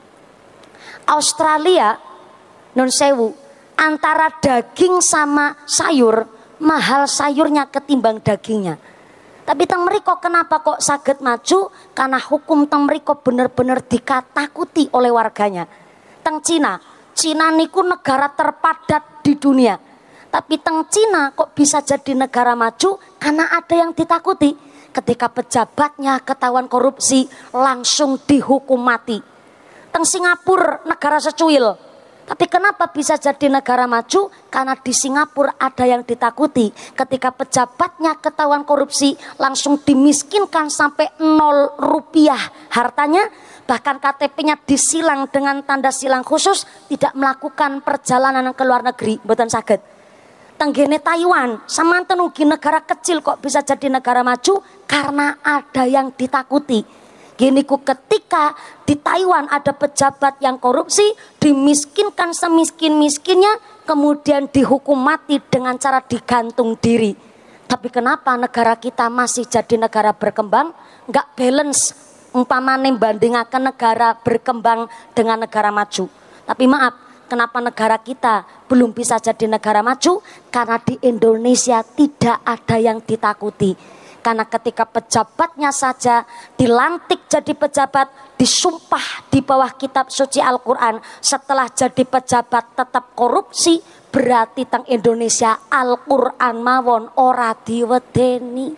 Australia nun sewu antara daging sama sayur mahal sayurnya ketimbang dagingnya. Tapi teng mriko kenapa kok saged maju? Karena hukum teng mriko bener-bener dikatakuti oleh warganya. Teng Cina niku negara terpadat di dunia. Tapi teng Cina kok bisa jadi negara maju? Karena ada yang ditakuti. Ketika pejabatnya ketahuan korupsi langsung dihukum mati. Teng Singapura negara secuil. Tapi kenapa bisa jadi negara maju? Karena di Singapura ada yang ditakuti. Ketika pejabatnya ketahuan korupsi langsung dimiskinkan sampai 0 rupiah hartanya. Bahkan KTP-nya disilang dengan tanda silang khusus. Tidak melakukan perjalanan ke luar negeri. Mboten saged. Tenggene Taiwan, samanten ugi negara kecil kok bisa jadi negara maju karena ada yang ditakuti. Gini ku ketika di Taiwan ada pejabat yang korupsi, dimiskinkan semiskin-miskinnya, kemudian dihukum mati dengan cara digantung diri. Tapi kenapa negara kita masih jadi negara berkembang? Nggak balance umpamane bandingaken negara berkembang dengan negara maju. Tapi maaf, kenapa negara kita belum bisa jadi negara maju? Karena di Indonesia tidak ada yang ditakuti. Karena ketika pejabatnya saja dilantik jadi pejabat, disumpah di bawah kitab suci Al-Quran, setelah jadi pejabat tetap korupsi, berarti teng Indonesia Al-Quran mawon ora diwedeni.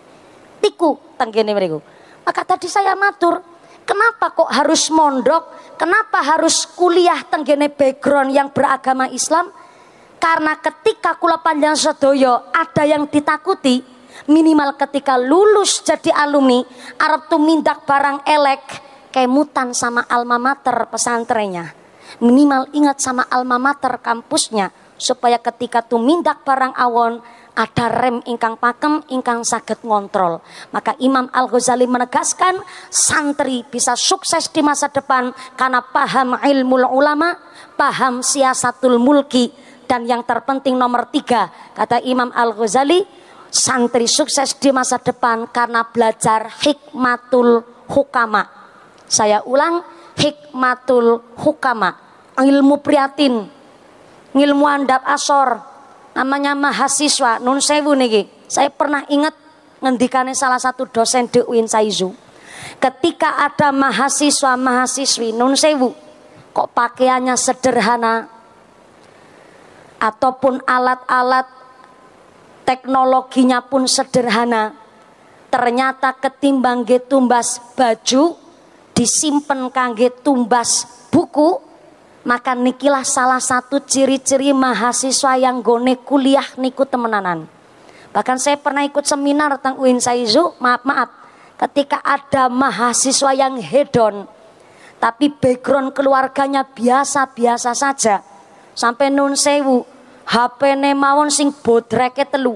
Tiku tenggene mriku. Maka tadi saya matur, kenapa kok harus mondok? Kenapa harus kuliah tenggene background yang beragama Islam? Karena ketika kula panjang sedoyo ada yang ditakuti, minimal ketika lulus jadi alumni arep tumindak barang elek kemutan sama alma mater pesantrennya. Minimal ingat sama alma mater kampusnya supaya ketika tumindak barang awon ada rem ingkang pakem ingkang saged ngontrol. Maka Imam Al-Ghazali menegaskan santri bisa sukses di masa depan karena paham ilmu ulama, paham siasatul mulki, dan yang terpenting nomor 3 kata Imam Al-Ghazali, santri sukses di masa depan karena belajar hikmatul hukama. Saya ulang, hikmatul hukama, ilmu prihatin, ilmu andap asor, namanya mahasiswa. Nun sewu niki, saya pernah ingat ngendikane salah satu dosen di UIN Saizu. Ketika ada mahasiswa mahasiswi nun sewu kok pakaiannya sederhana ataupun alat-alat teknologinya pun sederhana, ternyata ketimbang ge tumbas baju disimpen kangge tumbas buku, maka nikilah salah satu ciri-ciri mahasiswa yang gone kuliah niku temenanan. Bahkan saya pernah ikut seminar tentang UIN Saizu, maaf ketika ada mahasiswa yang hedon tapi background keluarganya biasa-biasa saja, sampai nun sewu HP-ne mawon sing bodreke 3.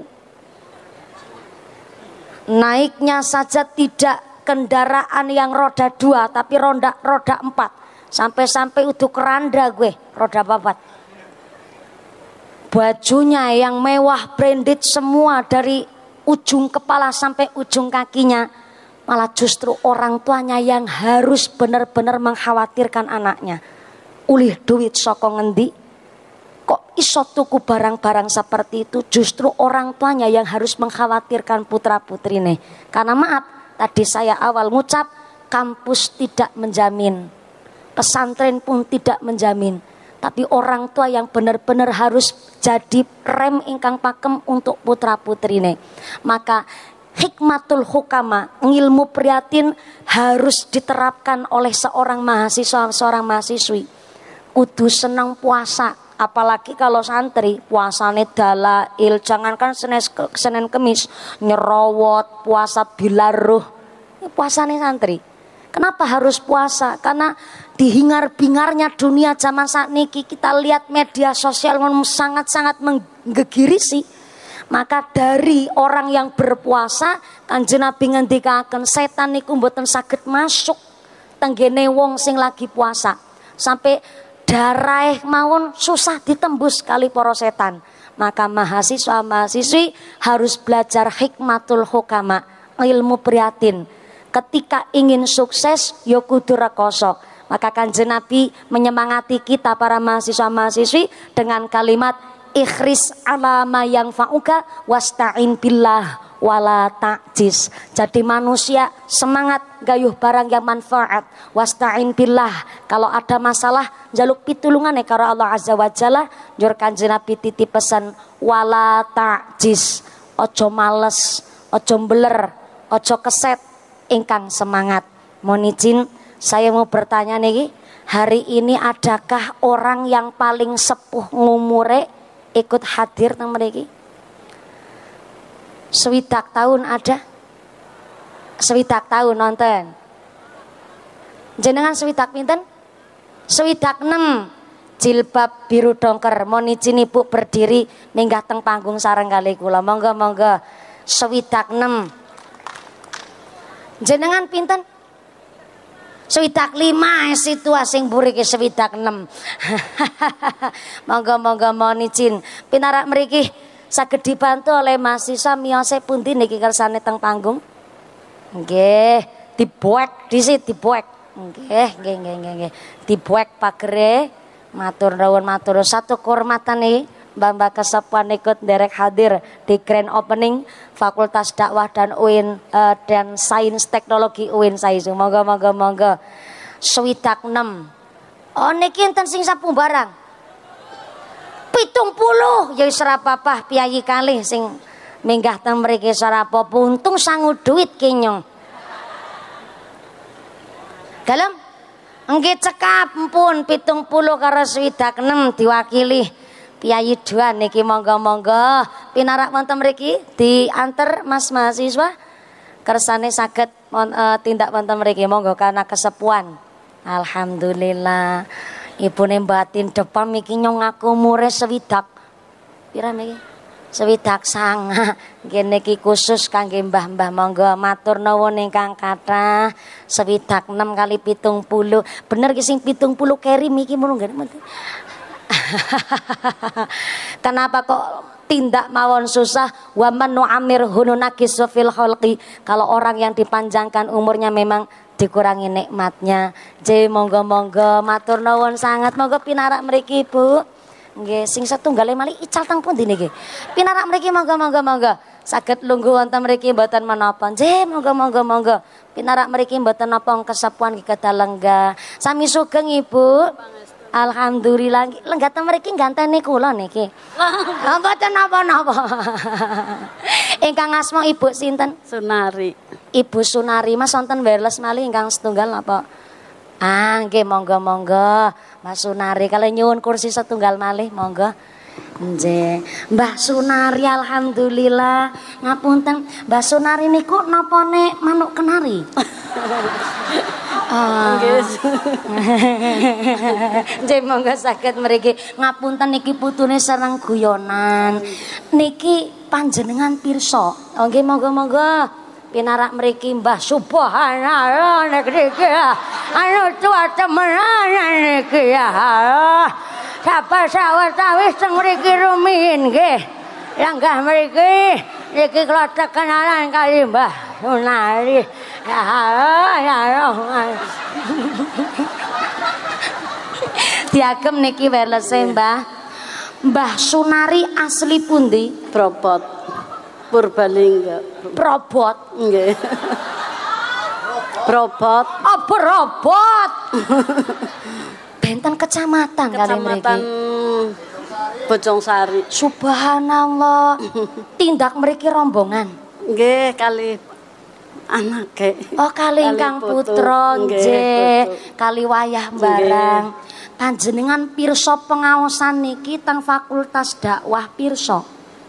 Naiknya saja tidak kendaraan yang roda 2 tapi roda 4. Sampai udah keranda gue roda 4. Bajunya yang mewah branded semua dari ujung kepala sampai ujung kakinya. Malah justru orang tuanya yang harus benar-benar mengkhawatirkan anaknya. Ulih duit saka ngendi? Kok iso tuku barang-barang seperti itu? Justru orang tuanya yang harus mengkhawatirkan putra-putrine. Karena maaf, tadi saya awal ngucap, kampus tidak menjamin, pesantren pun tidak menjamin. Tapi orang tua yang benar-benar harus jadi rem ingkang pakem untuk putra-putrine. Maka hikmatul hukama, ilmu prihatin harus diterapkan oleh seorang mahasiswa, seorang mahasiswi. Kudu senang puasa. Apalagi kalau santri puasane dalail, jangankan Senin Kemis nyerowot, puasa bilaruh. Puasane santri. Kenapa harus puasa? Karena dihingar-bingarnya dunia zaman saat niki, kita lihat media sosial sangat-sangat menggegirisi. Maka dari orang yang berpuasa, Kanjeng Nabi ngendikaken setan niku mboten saged masuk tenggene wong sing lagi puasa. Sampai darah mawon susah ditembus kali para setan. Maka mahasiswa-mahasiswi harus belajar hikmatul hukama, ilmu prihatin. Ketika ingin sukses ya kudu rekoso. Maka Kanjeng Nabi menyemangati kita para mahasiswa-mahasiswi dengan kalimat ikhris ala ma yang fa'uka wasta'in billah wala ta'jiz. Jadi manusia semangat gayuh barang yang manfaat, wasta'in billah. Kalau ada masalah jaluk pitulungan karo Allah azza wa jalla. Njur Kanjeng Nabi titip pesan wala ta'jiz, ojo males, ojo beler, ojo keset, ingkang semangat. Mohon izin saya mau bertanya nih, hari ini adakah orang yang paling sepuh ngumure ikut hadir nang mriki? 20 tahun ada? 20 tahun nonton. Jenengan 20 pinten? 26. Jilbab biru dongker. Mohon izin Ibu berdiri minggah teng panggung sareng kali kula. Monggo monggo. 26. Jenengan pinten? 25 situ asing buri ke 26. Monggo mohon izin pinarak mriki saged dibantu oleh mahasiswa miyose pundi niki kersane teng panggung. Nggih, dibuek dhisik dibuek. Nggih. Dibuek pagere. Matur nuwun matur. Satu kehormatan nih Mbak kesepuan ikut derek hadir di grand opening Fakultas Dakwah dan UIN dan Sains Teknologi UIN Saizu. Monggo. Swidak 6. Oh niki enten sing sapu barang. 70 ya wis ora apa-apa piyayi kalih sing minggah teng mriki ora apa-apa. Untung sangu duit kinyong. Dalem nggih cekap mpun 70 karo swidak 6 diwakili Piyayi Duan niki monggo pinarak wonten mriki diantar Mas mahasiswa kersane saged tindak wonten mriki monggo karena kesepuan. Alhamdulillah ibune batin depan miki nyong aku umure 20 pira miki 20 sanga nggih niki khusus kangge mbah-mbah monggo matur nuwun ingkang kathah 26 kali 70 bener ki sing 70 keri miki ngono nggih. Kenapa kok tindak mawon susah? Wa man nu'amir hununakis fil khalqi. Kalau orang yang dipanjangkan umurnya memang dikurangi nikmatnya. J monggo matur nuwun sangat monggo pinarak mriki Bu. Nggih sing setunggale malih ical teng pundi niki. Pinarak mriki monggo. Saged lungguh wonten mriki mboten menapa. J monggo. Pinarak mriki mboten napa kesepuan iki kedah lenggah. Sami sugeng Ibu. Alhamdulillah lenggah teng mriki gantene kula niki. Mboten napa-napa. Ingkang asma Ibu sinten? Sunari. Ibu Sunari Mas wonten wireless malih ingkang setunggal napa? Ah nggih monggo Mas Sunari kalau nyuwun kursi setunggal malih monggo. Nggih. Mbah Sunari alhamdulillah. Ngapunten Mbah Sunari niku napane manuk kenari? Nggih monggo saged mriki ngapunten niki putune sareng guyonan niki panjenengan pirsa. Oh nggih monggo pinarak mriki Mbah Subhanallah niki anu tua temenan niki ya sapa sawetawis teng mriki rumiyin nggih langgah mriki niki kula kenalan kali Mbah Sunari. Ya. Diagem niki wireless Mbah. Mbah Sunari asli pundi? Propot. Purbalingga. Probot. Nggih. Probot. Oh, Probot. Benten kecamatan kali mriki. Kecamatan Bojongsari. Subhanallah. Tindak mriki rombongan. Nggih kali anake. Oh kali ingkang putra nggih, kali wayah barang. Panjenengan pirsa pengaosan niki teng Fakultas Dakwah pirsa.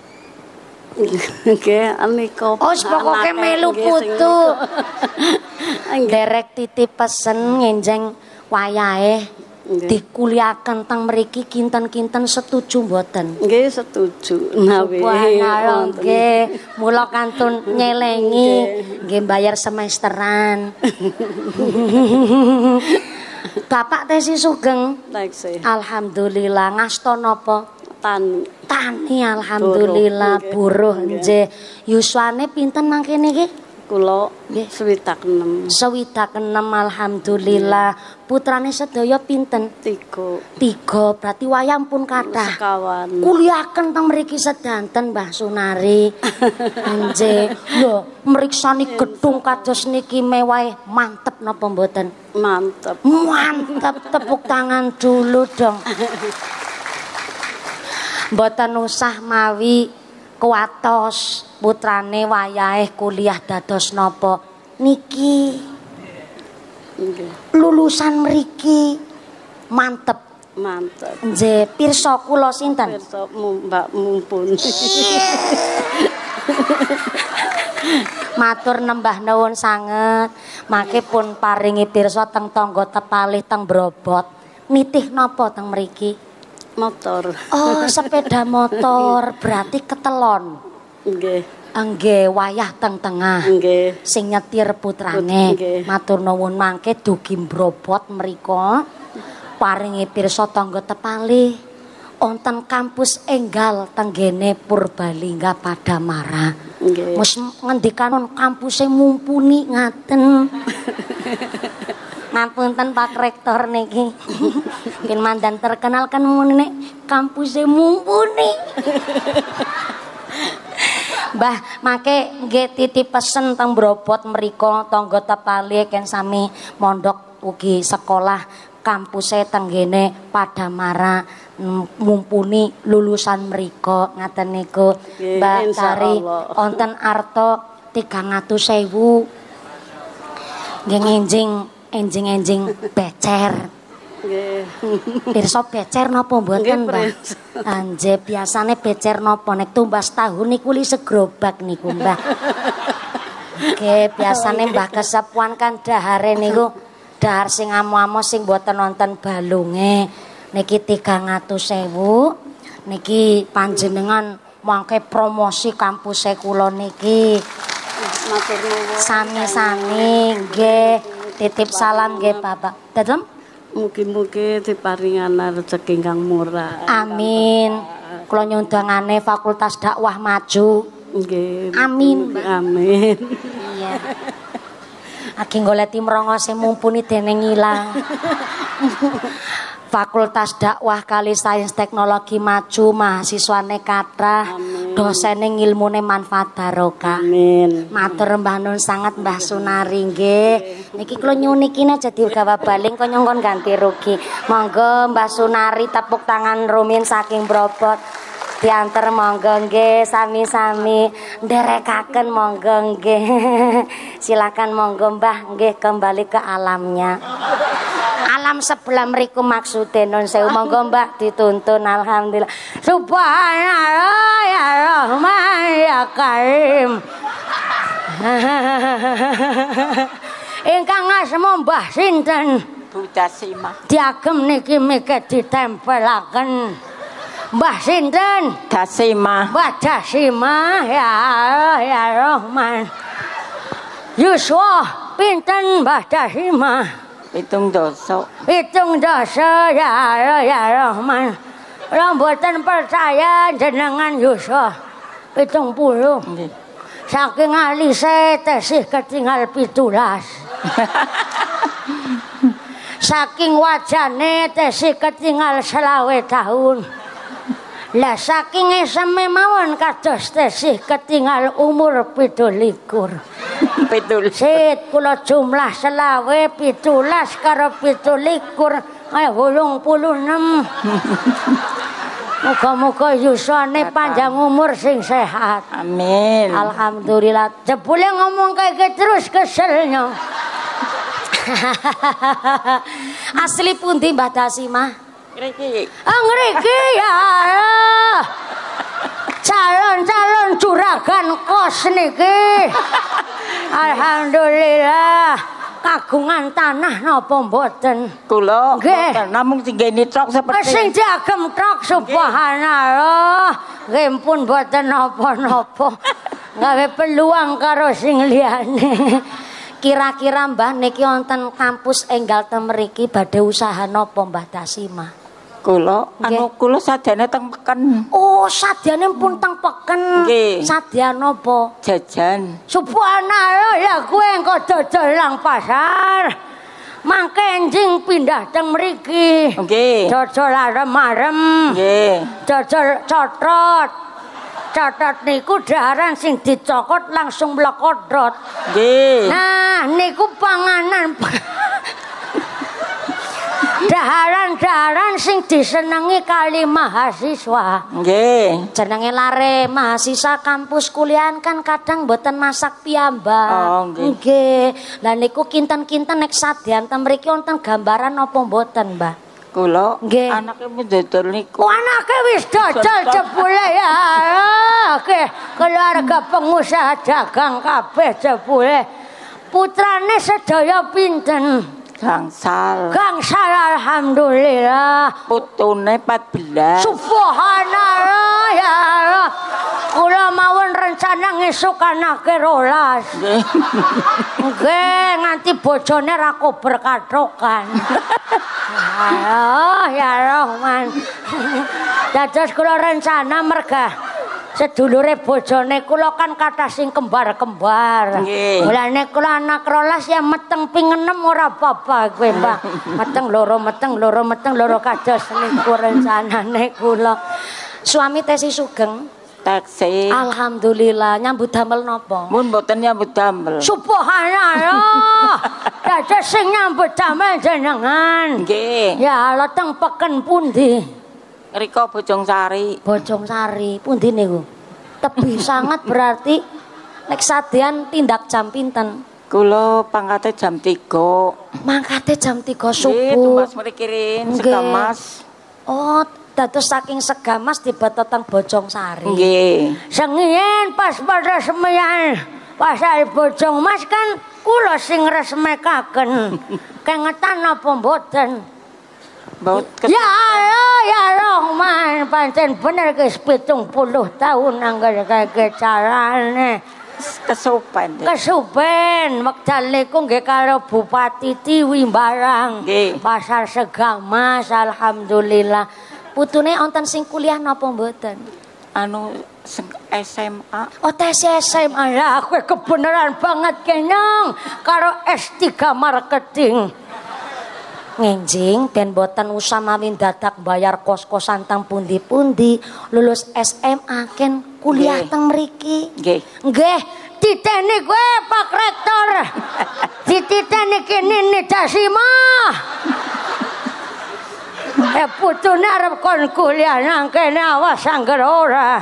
Nggih anika. Oh pokoke melu putu. Derek titip pesen ngenjeng wayahe dikuliaken teng mriki kinten-kinten setuju mboten? Nggih setuju. Nawi nggih mula kantun nyelengi nggih bayar semesteran. Bapak tesi sugeng. Taksih. Alhamdulillah ngasta napa? Tani alhamdulillah buruh nggih. Yuswane pinten mangkene iki? Kula 26. 26 alhamdulillah. Putrane sedaya pinten? 3. 3 berarti wayang pun kathah. Sekawan. Kuliahaken teng mriki sedanten Mbah Sunari. Nggih. Lho, mriksani gedung kados niki mewah mantep napa mboten? Mantep. Mantep, tepuk tangan dulu dong. Mboten usah mawi kuwatos putrane wayahe kuliah dados napa niki. Lulusan mriki mantep. Mantep. Nggih, pirsa kula sinten? Pirsa Mbak Mumpuni. Matur nembah nuwun sanget. Mangke pun paringi pirsa teng tangga tepalih teng Brobot. Nitih napa teng mriki? Motor. Oh, sepeda motor. Berarti ketelon. Nggih. Nggih, wayah teng tengah. Nggih. Sing nyetir putrane. Matur nuwun mangke dugi Brobot mriko. Paringi pirsa tangga tepalih. Wonten kampus enggal tenggene Purbalingga Padamara. Nggih. Mus ngendikanon kampuse mumpuni ngaten. Ngapunten Pak Rektor niki. Pin mandan terkenal kan nek kampuse mumpuni. Mbah, make nggih titip pesen teng Brobot mriko tangga tepalih ken sami mondok ugi sekolah kampuse tenggene Padamara mumpuni lulusan mriko ngaten niku. Mbak Tari wonten arta 300.000. Nggih enjing becer. Nggih. Pirsa becer napa mboten, Mbah? Nggih, biasane becer napa nek tumbas tahu niku li segrobak niku, Mbah. Nggih, biasane Mbah kesepuan kan dahare niku dahar sing amo-amo sing mboten wonten balunge. Niki 300.000. Niki panjenengan mangke promosi kampus kula niki. Matur nuwun. Sami-sami nggih. Titip salam nggih Bapak. Dadem mugi-mugi diparingan rezeki kang murah. Amin. Kula nyundangane Fakultas Dakwah maju. Nggih. Amin. Amin. Iya. Agi goleti mrongo sing mumpuni dening ilang. Fakultas Dakwah kali Sains Teknologi maju, mahasiswane kathah, dosene ngilmune manfaat barokah. Amin. Matur mbah nun sangat Mbah Sunari nggih. Niki kula nyunikin aja digawa baling kok nyongkon ganti rugi. Monggo Mbah Sunari tepuk tangan rumiyin saking Brobot. Diantar monggo nggih sami-sami nderekaken monggo nggih. Silakan monggo Mbah nggih kembali ke alamnya. Alam sebelah mriku maksude nun sewu monggo Mbak dituntun alhamdulillah. Subhanallah ya Rahman ya Karim. Ingkang asma Mbah sinten? Budasima. Diagem niki mike ditempelaken. Mbah sinten? Dasima. Mbah Dasima ya Allah ya Rahman. Yuswa pinten Mbah Dasima? 7 dosa. 7 dosa ya Allah ya Rahman. Rambutan percaya jenengan Yuswa 70. Nggih. Saking alise tesih ketinggal 17. Saking wajane tesih ketinggal 20 tahun. Lah saking eseme mawon kados tesih ketinggal umur 17. Betul. Sit kula jumlah 20 17 karo 17 86. Muga-muga yuswane panjang umur sing sehat. Amin. Alhamdulillah. Jebule ngomong kayak terus keselnya. Asli pundi Mbah Dasima? Ngriki. Ngriki ya. Calon-calon juragan kos niki. Alhamdulillah. Kagungan tanah napa mboten? Kula Nggih. namung tinggeni truk seperti Sing diagem truk subhanallah. Nggih pun mboten napa-napa. Gawe peluang karo sing liyane. Kira-kira Mbah niki wonten kampus enggal ten mriki badhe usaha napa Mbah Dasima? Kula kula sadene teng peken. Oh, sadyane pun teng peken. Nggih. Sadyan napa? Jajan. Subhanallah, ya kowe engko dodol nang pasar. Mangke enjing pindah teng mriki. Nggih. Dodol arem-arem. Nggih. Dodol cotrot. Cotrot niku daharan sing dicokot langsung mlekodot. Nggih. Nah, niku panganan. Daharan-daharan sing disenengi kali mahasiswa. Nggih. Jenenge lare mahasiswa kampus kuliahan kan kadang mboten masak piyambak. Oh, nggih. Nggih. Lah niku kinten-kinten nek sadyan ten mriki wonten gambaran napa mboten, Mbah? Kula Nggih. anake dodol niku. Oh, anake wis dodol jebule ya. Oke, keluarga pengusaha dagang kabeh jebule. Putrane sedaya pinten? Gangsal. Gangsal alhamdulillah. Putune 14. Subhanallah ya Allah. Kula mawon rencana ngesuk anake 12. Nggih. Nggih, nganti bojone ra kober kathokan. Ya Rahman. Dados kula rencana merga sedulure bojone kula kan kathah sing kembar-kembar. Nggih. Mulane kula anak 12 ya meteng ping 6 ora apa-apa kowe, Mbah. Meteng loro kados niku rencanane kula. Suami tesi sugeng. Taksi. Alhamdulillah nyambut damel napa? Mun mboten nyambut damel. Subhanallah. Dados sing nyambut damel jenengan. Nggih. Ya Allah teng peken pundi? Rika Bojongsari. Bojongsari. Pundi niku? Tebih sangat berarti nek sadyan tindak jam pinten? Kula pangkate jam 3. Mangkate jam 3 Nggih, subuh. tumbas mrikirin Nggih. Segamas. Oh, dados saking Segamas dibeto teng Bojongsari. Nggih. Sengien pas pada sembahyang pasal Bojongmas kan kula sing resmekaken. Kengetan apa mboten? Baut Ya Allah ya Rahman pancen bener ke 70 tahun anggar kaya carane. kesupen. Kesupen wekdal niku nggih karo Bupati Tiwi Barang. Nggih. Pasar Segamas alhamdulillah. Putune wonten sing kuliah napa mboten? Anu SMA. Oh tes SMA lah, kowe kebenaran banget kenyang karo S3 marketing. Ngenjing ben boten usah mawin dadak bayar kos-kosan teng pundi-pundi, lulus SMA ken kuliah Nggih. teng mriki. Nggih. Nggih, titeni kowe Pak Rektor. Dititeni kene Dasima. Putune arep kon kuliah nang kene awas angger ora.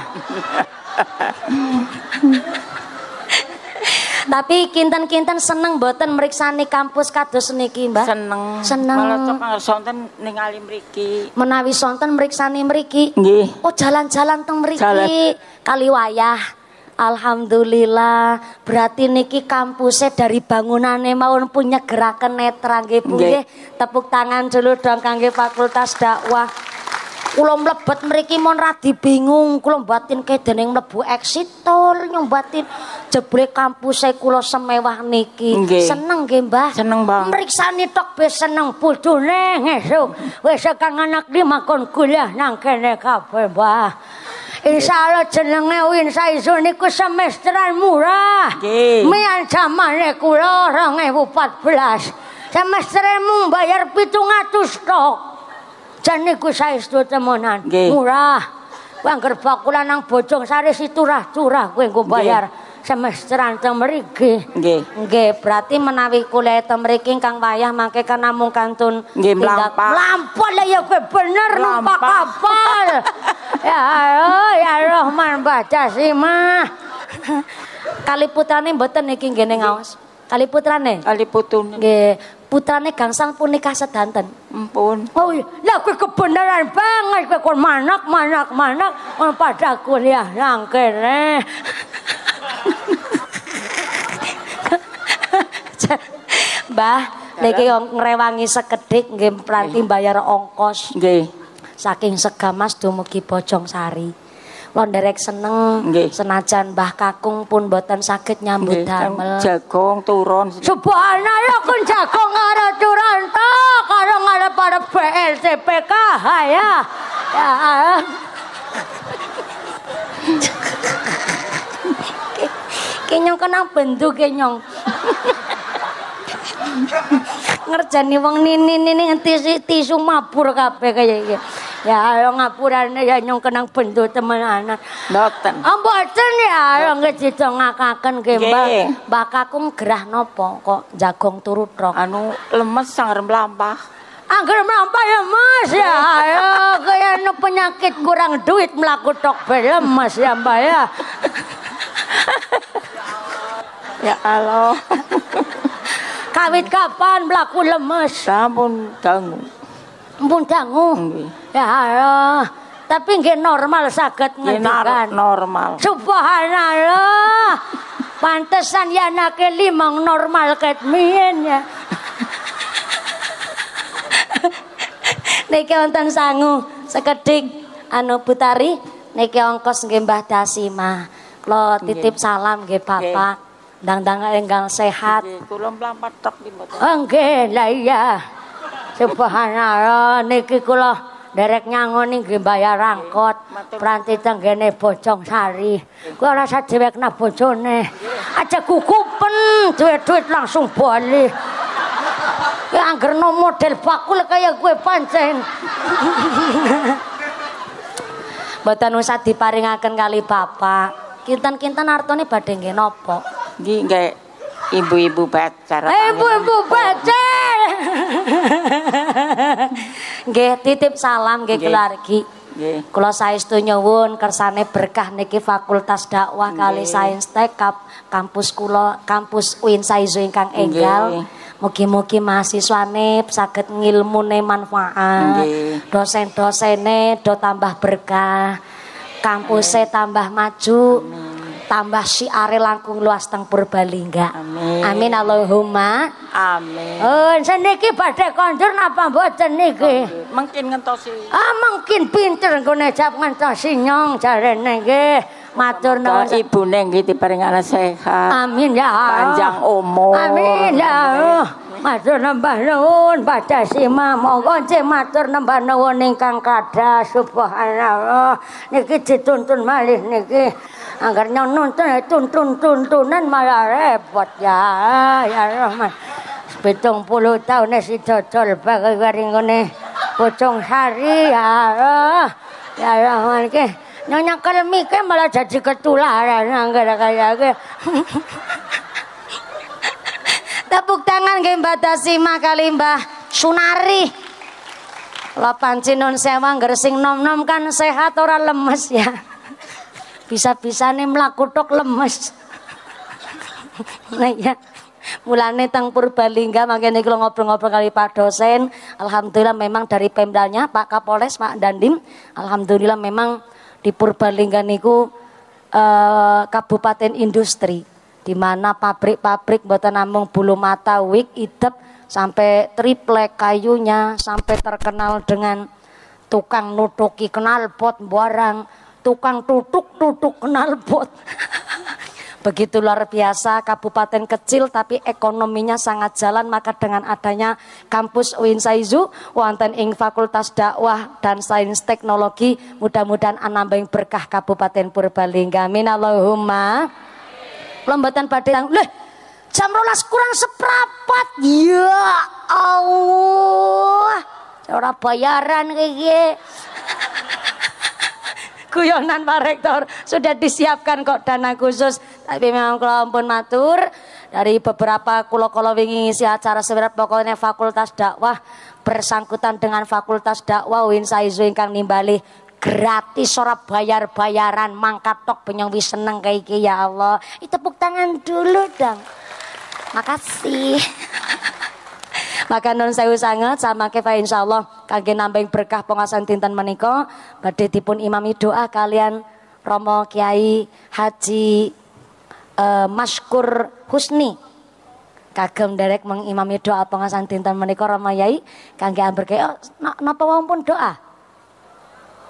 Tapi kinten-kinten seneng mboten mriksani kampus kados niki, Mbak? Seneng. Seneng. Malah cok sonten ningali mriki. Menawi sonten mriksani mriki. Nggih. Oh, jalan-jalan teng mriki. Jalan. Kali wayah. Alhamdulillah. Berarti niki kampusnya dari bangunannya mawon punya gerakan netra nggih Bu Nggih. nggih. Tepuk tangan dulu dong kangge Fakultas Dakwah. Kula mlebet mriki mon radi bingung, kula mbatin kedening mlebu exit tol nyombatin jebule kampus kula semewah niki. Nggih. Seneng nggih, Mbah. Seneng banget. Mriksani tok be seneng putune ngesuk. Wis kang anak dimakon kuliah nang kene kabeh, Mbah. Insyaallah jenenge Win Saizu niku semesteran murah. Nggih. Mian zamane kula 2014. Semesteran mung bayar 700 tok. Jan niku saestu temenan. Nggih. Murah. Kowe angger bakulan nang Bojongsari turah-turah kowe nggo bayar semesteran teng mriki. Nggih. Nggih, berarti menawi kuliah teng mriki kang wayah mangke kan namung kantun Nggih, tindak- mlampah. Mlampah lah ya kowe bener numpak Mlampah. kapal. Ya Allah, ya Rahman baca sih mah. Kali putrane mboten niki nggih ngaos. Kali putrane. Ali putune. Nggih, putrane gangsal punika sedanten. Ampun. Oh iya, lah kowe kebenaran banget kowe kon manak kon pada kuliah nang kene. Mbah, niki ngrewangi sekedhik nggih pranti bayar ongkos Nggih. saking Segamas dumugi Bojongsari. Kula nderek seneng Nggih. senajan Mbah Kakung pun boten saged nyambut damel. Jagong turun. Subhanallah kun jagung karo turun to karo ngarep-arep BLCPKH ya. Ya. Kenyong kenang bentuk kenyong. Ngerjani wong nini nganti tisu mabur kabeh kaya iki. Ya ayo ngapurane ya nyong kenang bentuk temenan. Mboten. Mboten ya ayo nggih didongakaken nggih Mbah. Nggih. Mbah Kakung gerah napa kok jagong turut rok. Anu lemes sangar mlampah. Angger mlampah ya Mas ya. Ayo kaya penyakit kurang duit mlaku tok lemes ya Mbah ya. Ya Allah. Kawit kapan mlaku lemes? Sampun dangu. Mpun dangu. Nggih. Ya Allah. Tapi nggih normal saged ngendikan. Normal. Subhanallah. Pantesan ya anake limang normal ket mien ya. Niki wonten sangu sekedhik anu Butari niki ongkos nggih Mbah Dasima. Kula titip salam nggih Bapak. Ndang-ndang enggal sehat. Nggih, kula mlampah tok nggih mboten. Oh nggih, lah iya. Subhanallah niki kula derek nyangoni nggih bayar angkot pranti tenggene Bojong Sari. Kuwi ora sadhewekna bojone. Aja gugupen, duit-duit langsung bali. Ki anggerno model bakul kaya kowe pancen. Mboten usah diparingaken kali Bapak. Kinten-kinten artone badhe nggih napa? Nggih nggih ibu-ibu pacar. Ibu-ibu pacar. Nggih titip salam nggih keluargi. Nggih. Kula saestu nyuwun kersane berkah niki Fakultas Dakwah kali Sains Tekap kampus kula kampus UIN Saizu ingkang enggal. Mugi-mugi mahasiswane saged ngilmune manfaat. Dosen-dosene do tambah berkah. Kampuse tambah maju. Tambah syiare langkung luas teng Purbalingga. Amin. Amin Allahumma. Amin. Oh, seniki badhe kondur napa mboten niki? Mungkin ngentosi. Mungkin pinter nggone jap ngentosi nyong jarene nggih. Matur nuwun. Ibune nggih diparingana sehat. Amin ya Allah. Panjang umur. Amin ya Allah. Matur nembah nuwun Baca Sima monggo nggih matur nembah nuwun ingkang kathah subhanallah. Niki dituntun malih niki. Angger nuntun tuntun-tuntunan malah repot ya. Ya Rahman. 70 tahun si dodol bagi ngene Bojong Sari ya Allah. Ya Rahman ki nyonya kelmike malah jadi ketularan angger kaya ki. Tepuk tangan nggih Mbah Dasima kali Mbah Sunari. Kula panci nun sewu angger sing nom-nom kan sehat ora lemes ya. Bisa-bisane mlaku tok lemes. Nah ya. Mulane teng Purbalingga mangkene kula ngobrol-ngobrol kali Pak dosen. Alhamdulillah memang dari Pemdanya Pak Kapolres Pak Dandim. Alhamdulillah memang di Purbalingga niku kabupaten industri di mana pabrik-pabrik mboten namung bulu mata, wig, idep sampai triplek kayunya sampai terkenal dengan tukang nutuki knalpot barang, tukang tutuk knalpot. Begitu luar biasa, kabupaten kecil tapi ekonominya sangat jalan. Maka dengan adanya kampus UIN Saizu wonten ing Fakultas Dakwah dan Sains Teknologi, mudah-mudahan anambing berkah Kabupaten Purbalingga. Amin Allahumma. Lembatan badhe leh jam 12 kurang seprapat. Ya Allah. Ora bayaran iki. Guyonan Pak Rektor sudah disiapkan kok dana khusus, tapi memang kula ampun matur dari beberapa kula wingi ngisi acara sebenarnya pokoknya Fakultas Dakwah bersangkutan dengan Fakultas Dakwah UIN Saizu ingkang nimbali gratis ora bayar-bayaran mangkat tok benyong wis seneng kayak iki ya Allah. Tepuk tangan dulu dong. Makasih. Maka nun sewu sanget sama kefa insyaallah kangge nambah berkah pengasan dinten menika badhe dipun imami doa kalian Romo Kiai Haji Maskur Husni kagem derek mengimami doa pengasan dinten menika Romo Yai kangge amberke napa wae pun doa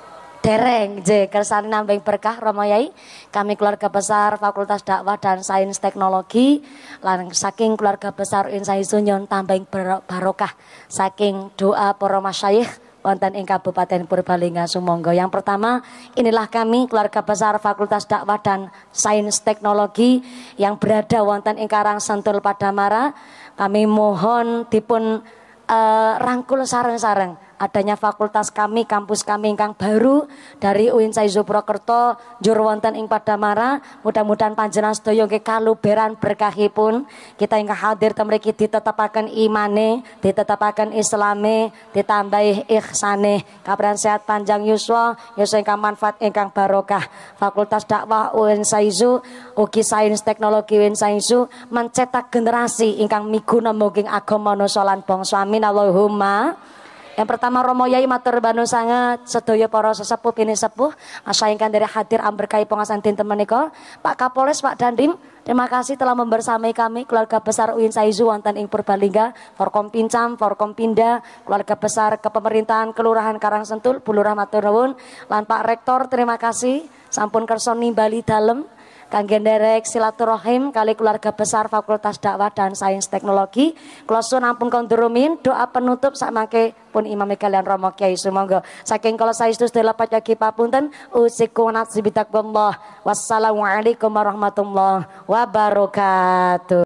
Dereng, je kersane nambah berkah Romo Yai. Kami keluarga besar Fakultas Dakwah dan Sains Teknologi lan saking keluarga besar Insaizu nyon tambah barokah saking doa para masyayikh wonten ing Kabupaten Purbalingga sumangga. Yang pertama, inilah kami keluarga besar Fakultas Dakwah dan Sains Teknologi yang berada wonten ing Karang Sentul Padamara. Kami mohon dipun rangkul sareng-sareng adanya fakultas kami, kampus kami ingkang baru dari UIN Saizu Purwokerto njur wonten ing Padamara. Mudah-mudahan panjenengan sedaya nggih kaluberan berkahipun. Kita ingkang hadir teng mriki ditetapaken imane, ditetapaken islame, ditambahi ihsane, kabaran sehat panjang yuswa, yuswa ingkang manfaat ingkang barokah. Fakultas Dakwah UIN Saizu ugi Sains Teknologi UIN Saizu mencetak generasi ingkang miguna mugi agama nusa lan bangsa. Amin Allahumma. Yang pertama Romo Yai matur banu sanget sedaya para sesepuh pini sepuh asa ingkang dari hadir amberkahi pengasan dinten menika. Pak Kapolres, Pak Dandim, terima kasih telah membersamai kami keluarga besar UIN Saizu wonten ing Purbalingga, Forkompinjam, Forkompinda, keluarga besar kepemerintahan Kelurahan Karangsentul, Bu Lurah matur nuwun, lan Pak Rektor terima kasih sampun kersa nimbali dalem kangge nderek silaturahim kali keluarga besar Fakultas Dakwah dan Sains Teknologi. Kula suwun ampun kondurumin doa penutup sakmangke pun imami kalian Romo Kyai sumangga. Saking kala saestu sedaya pacaki papunten usiku nasibitakullah. Wassalamualaikum warahmatullahi wabarakatuh.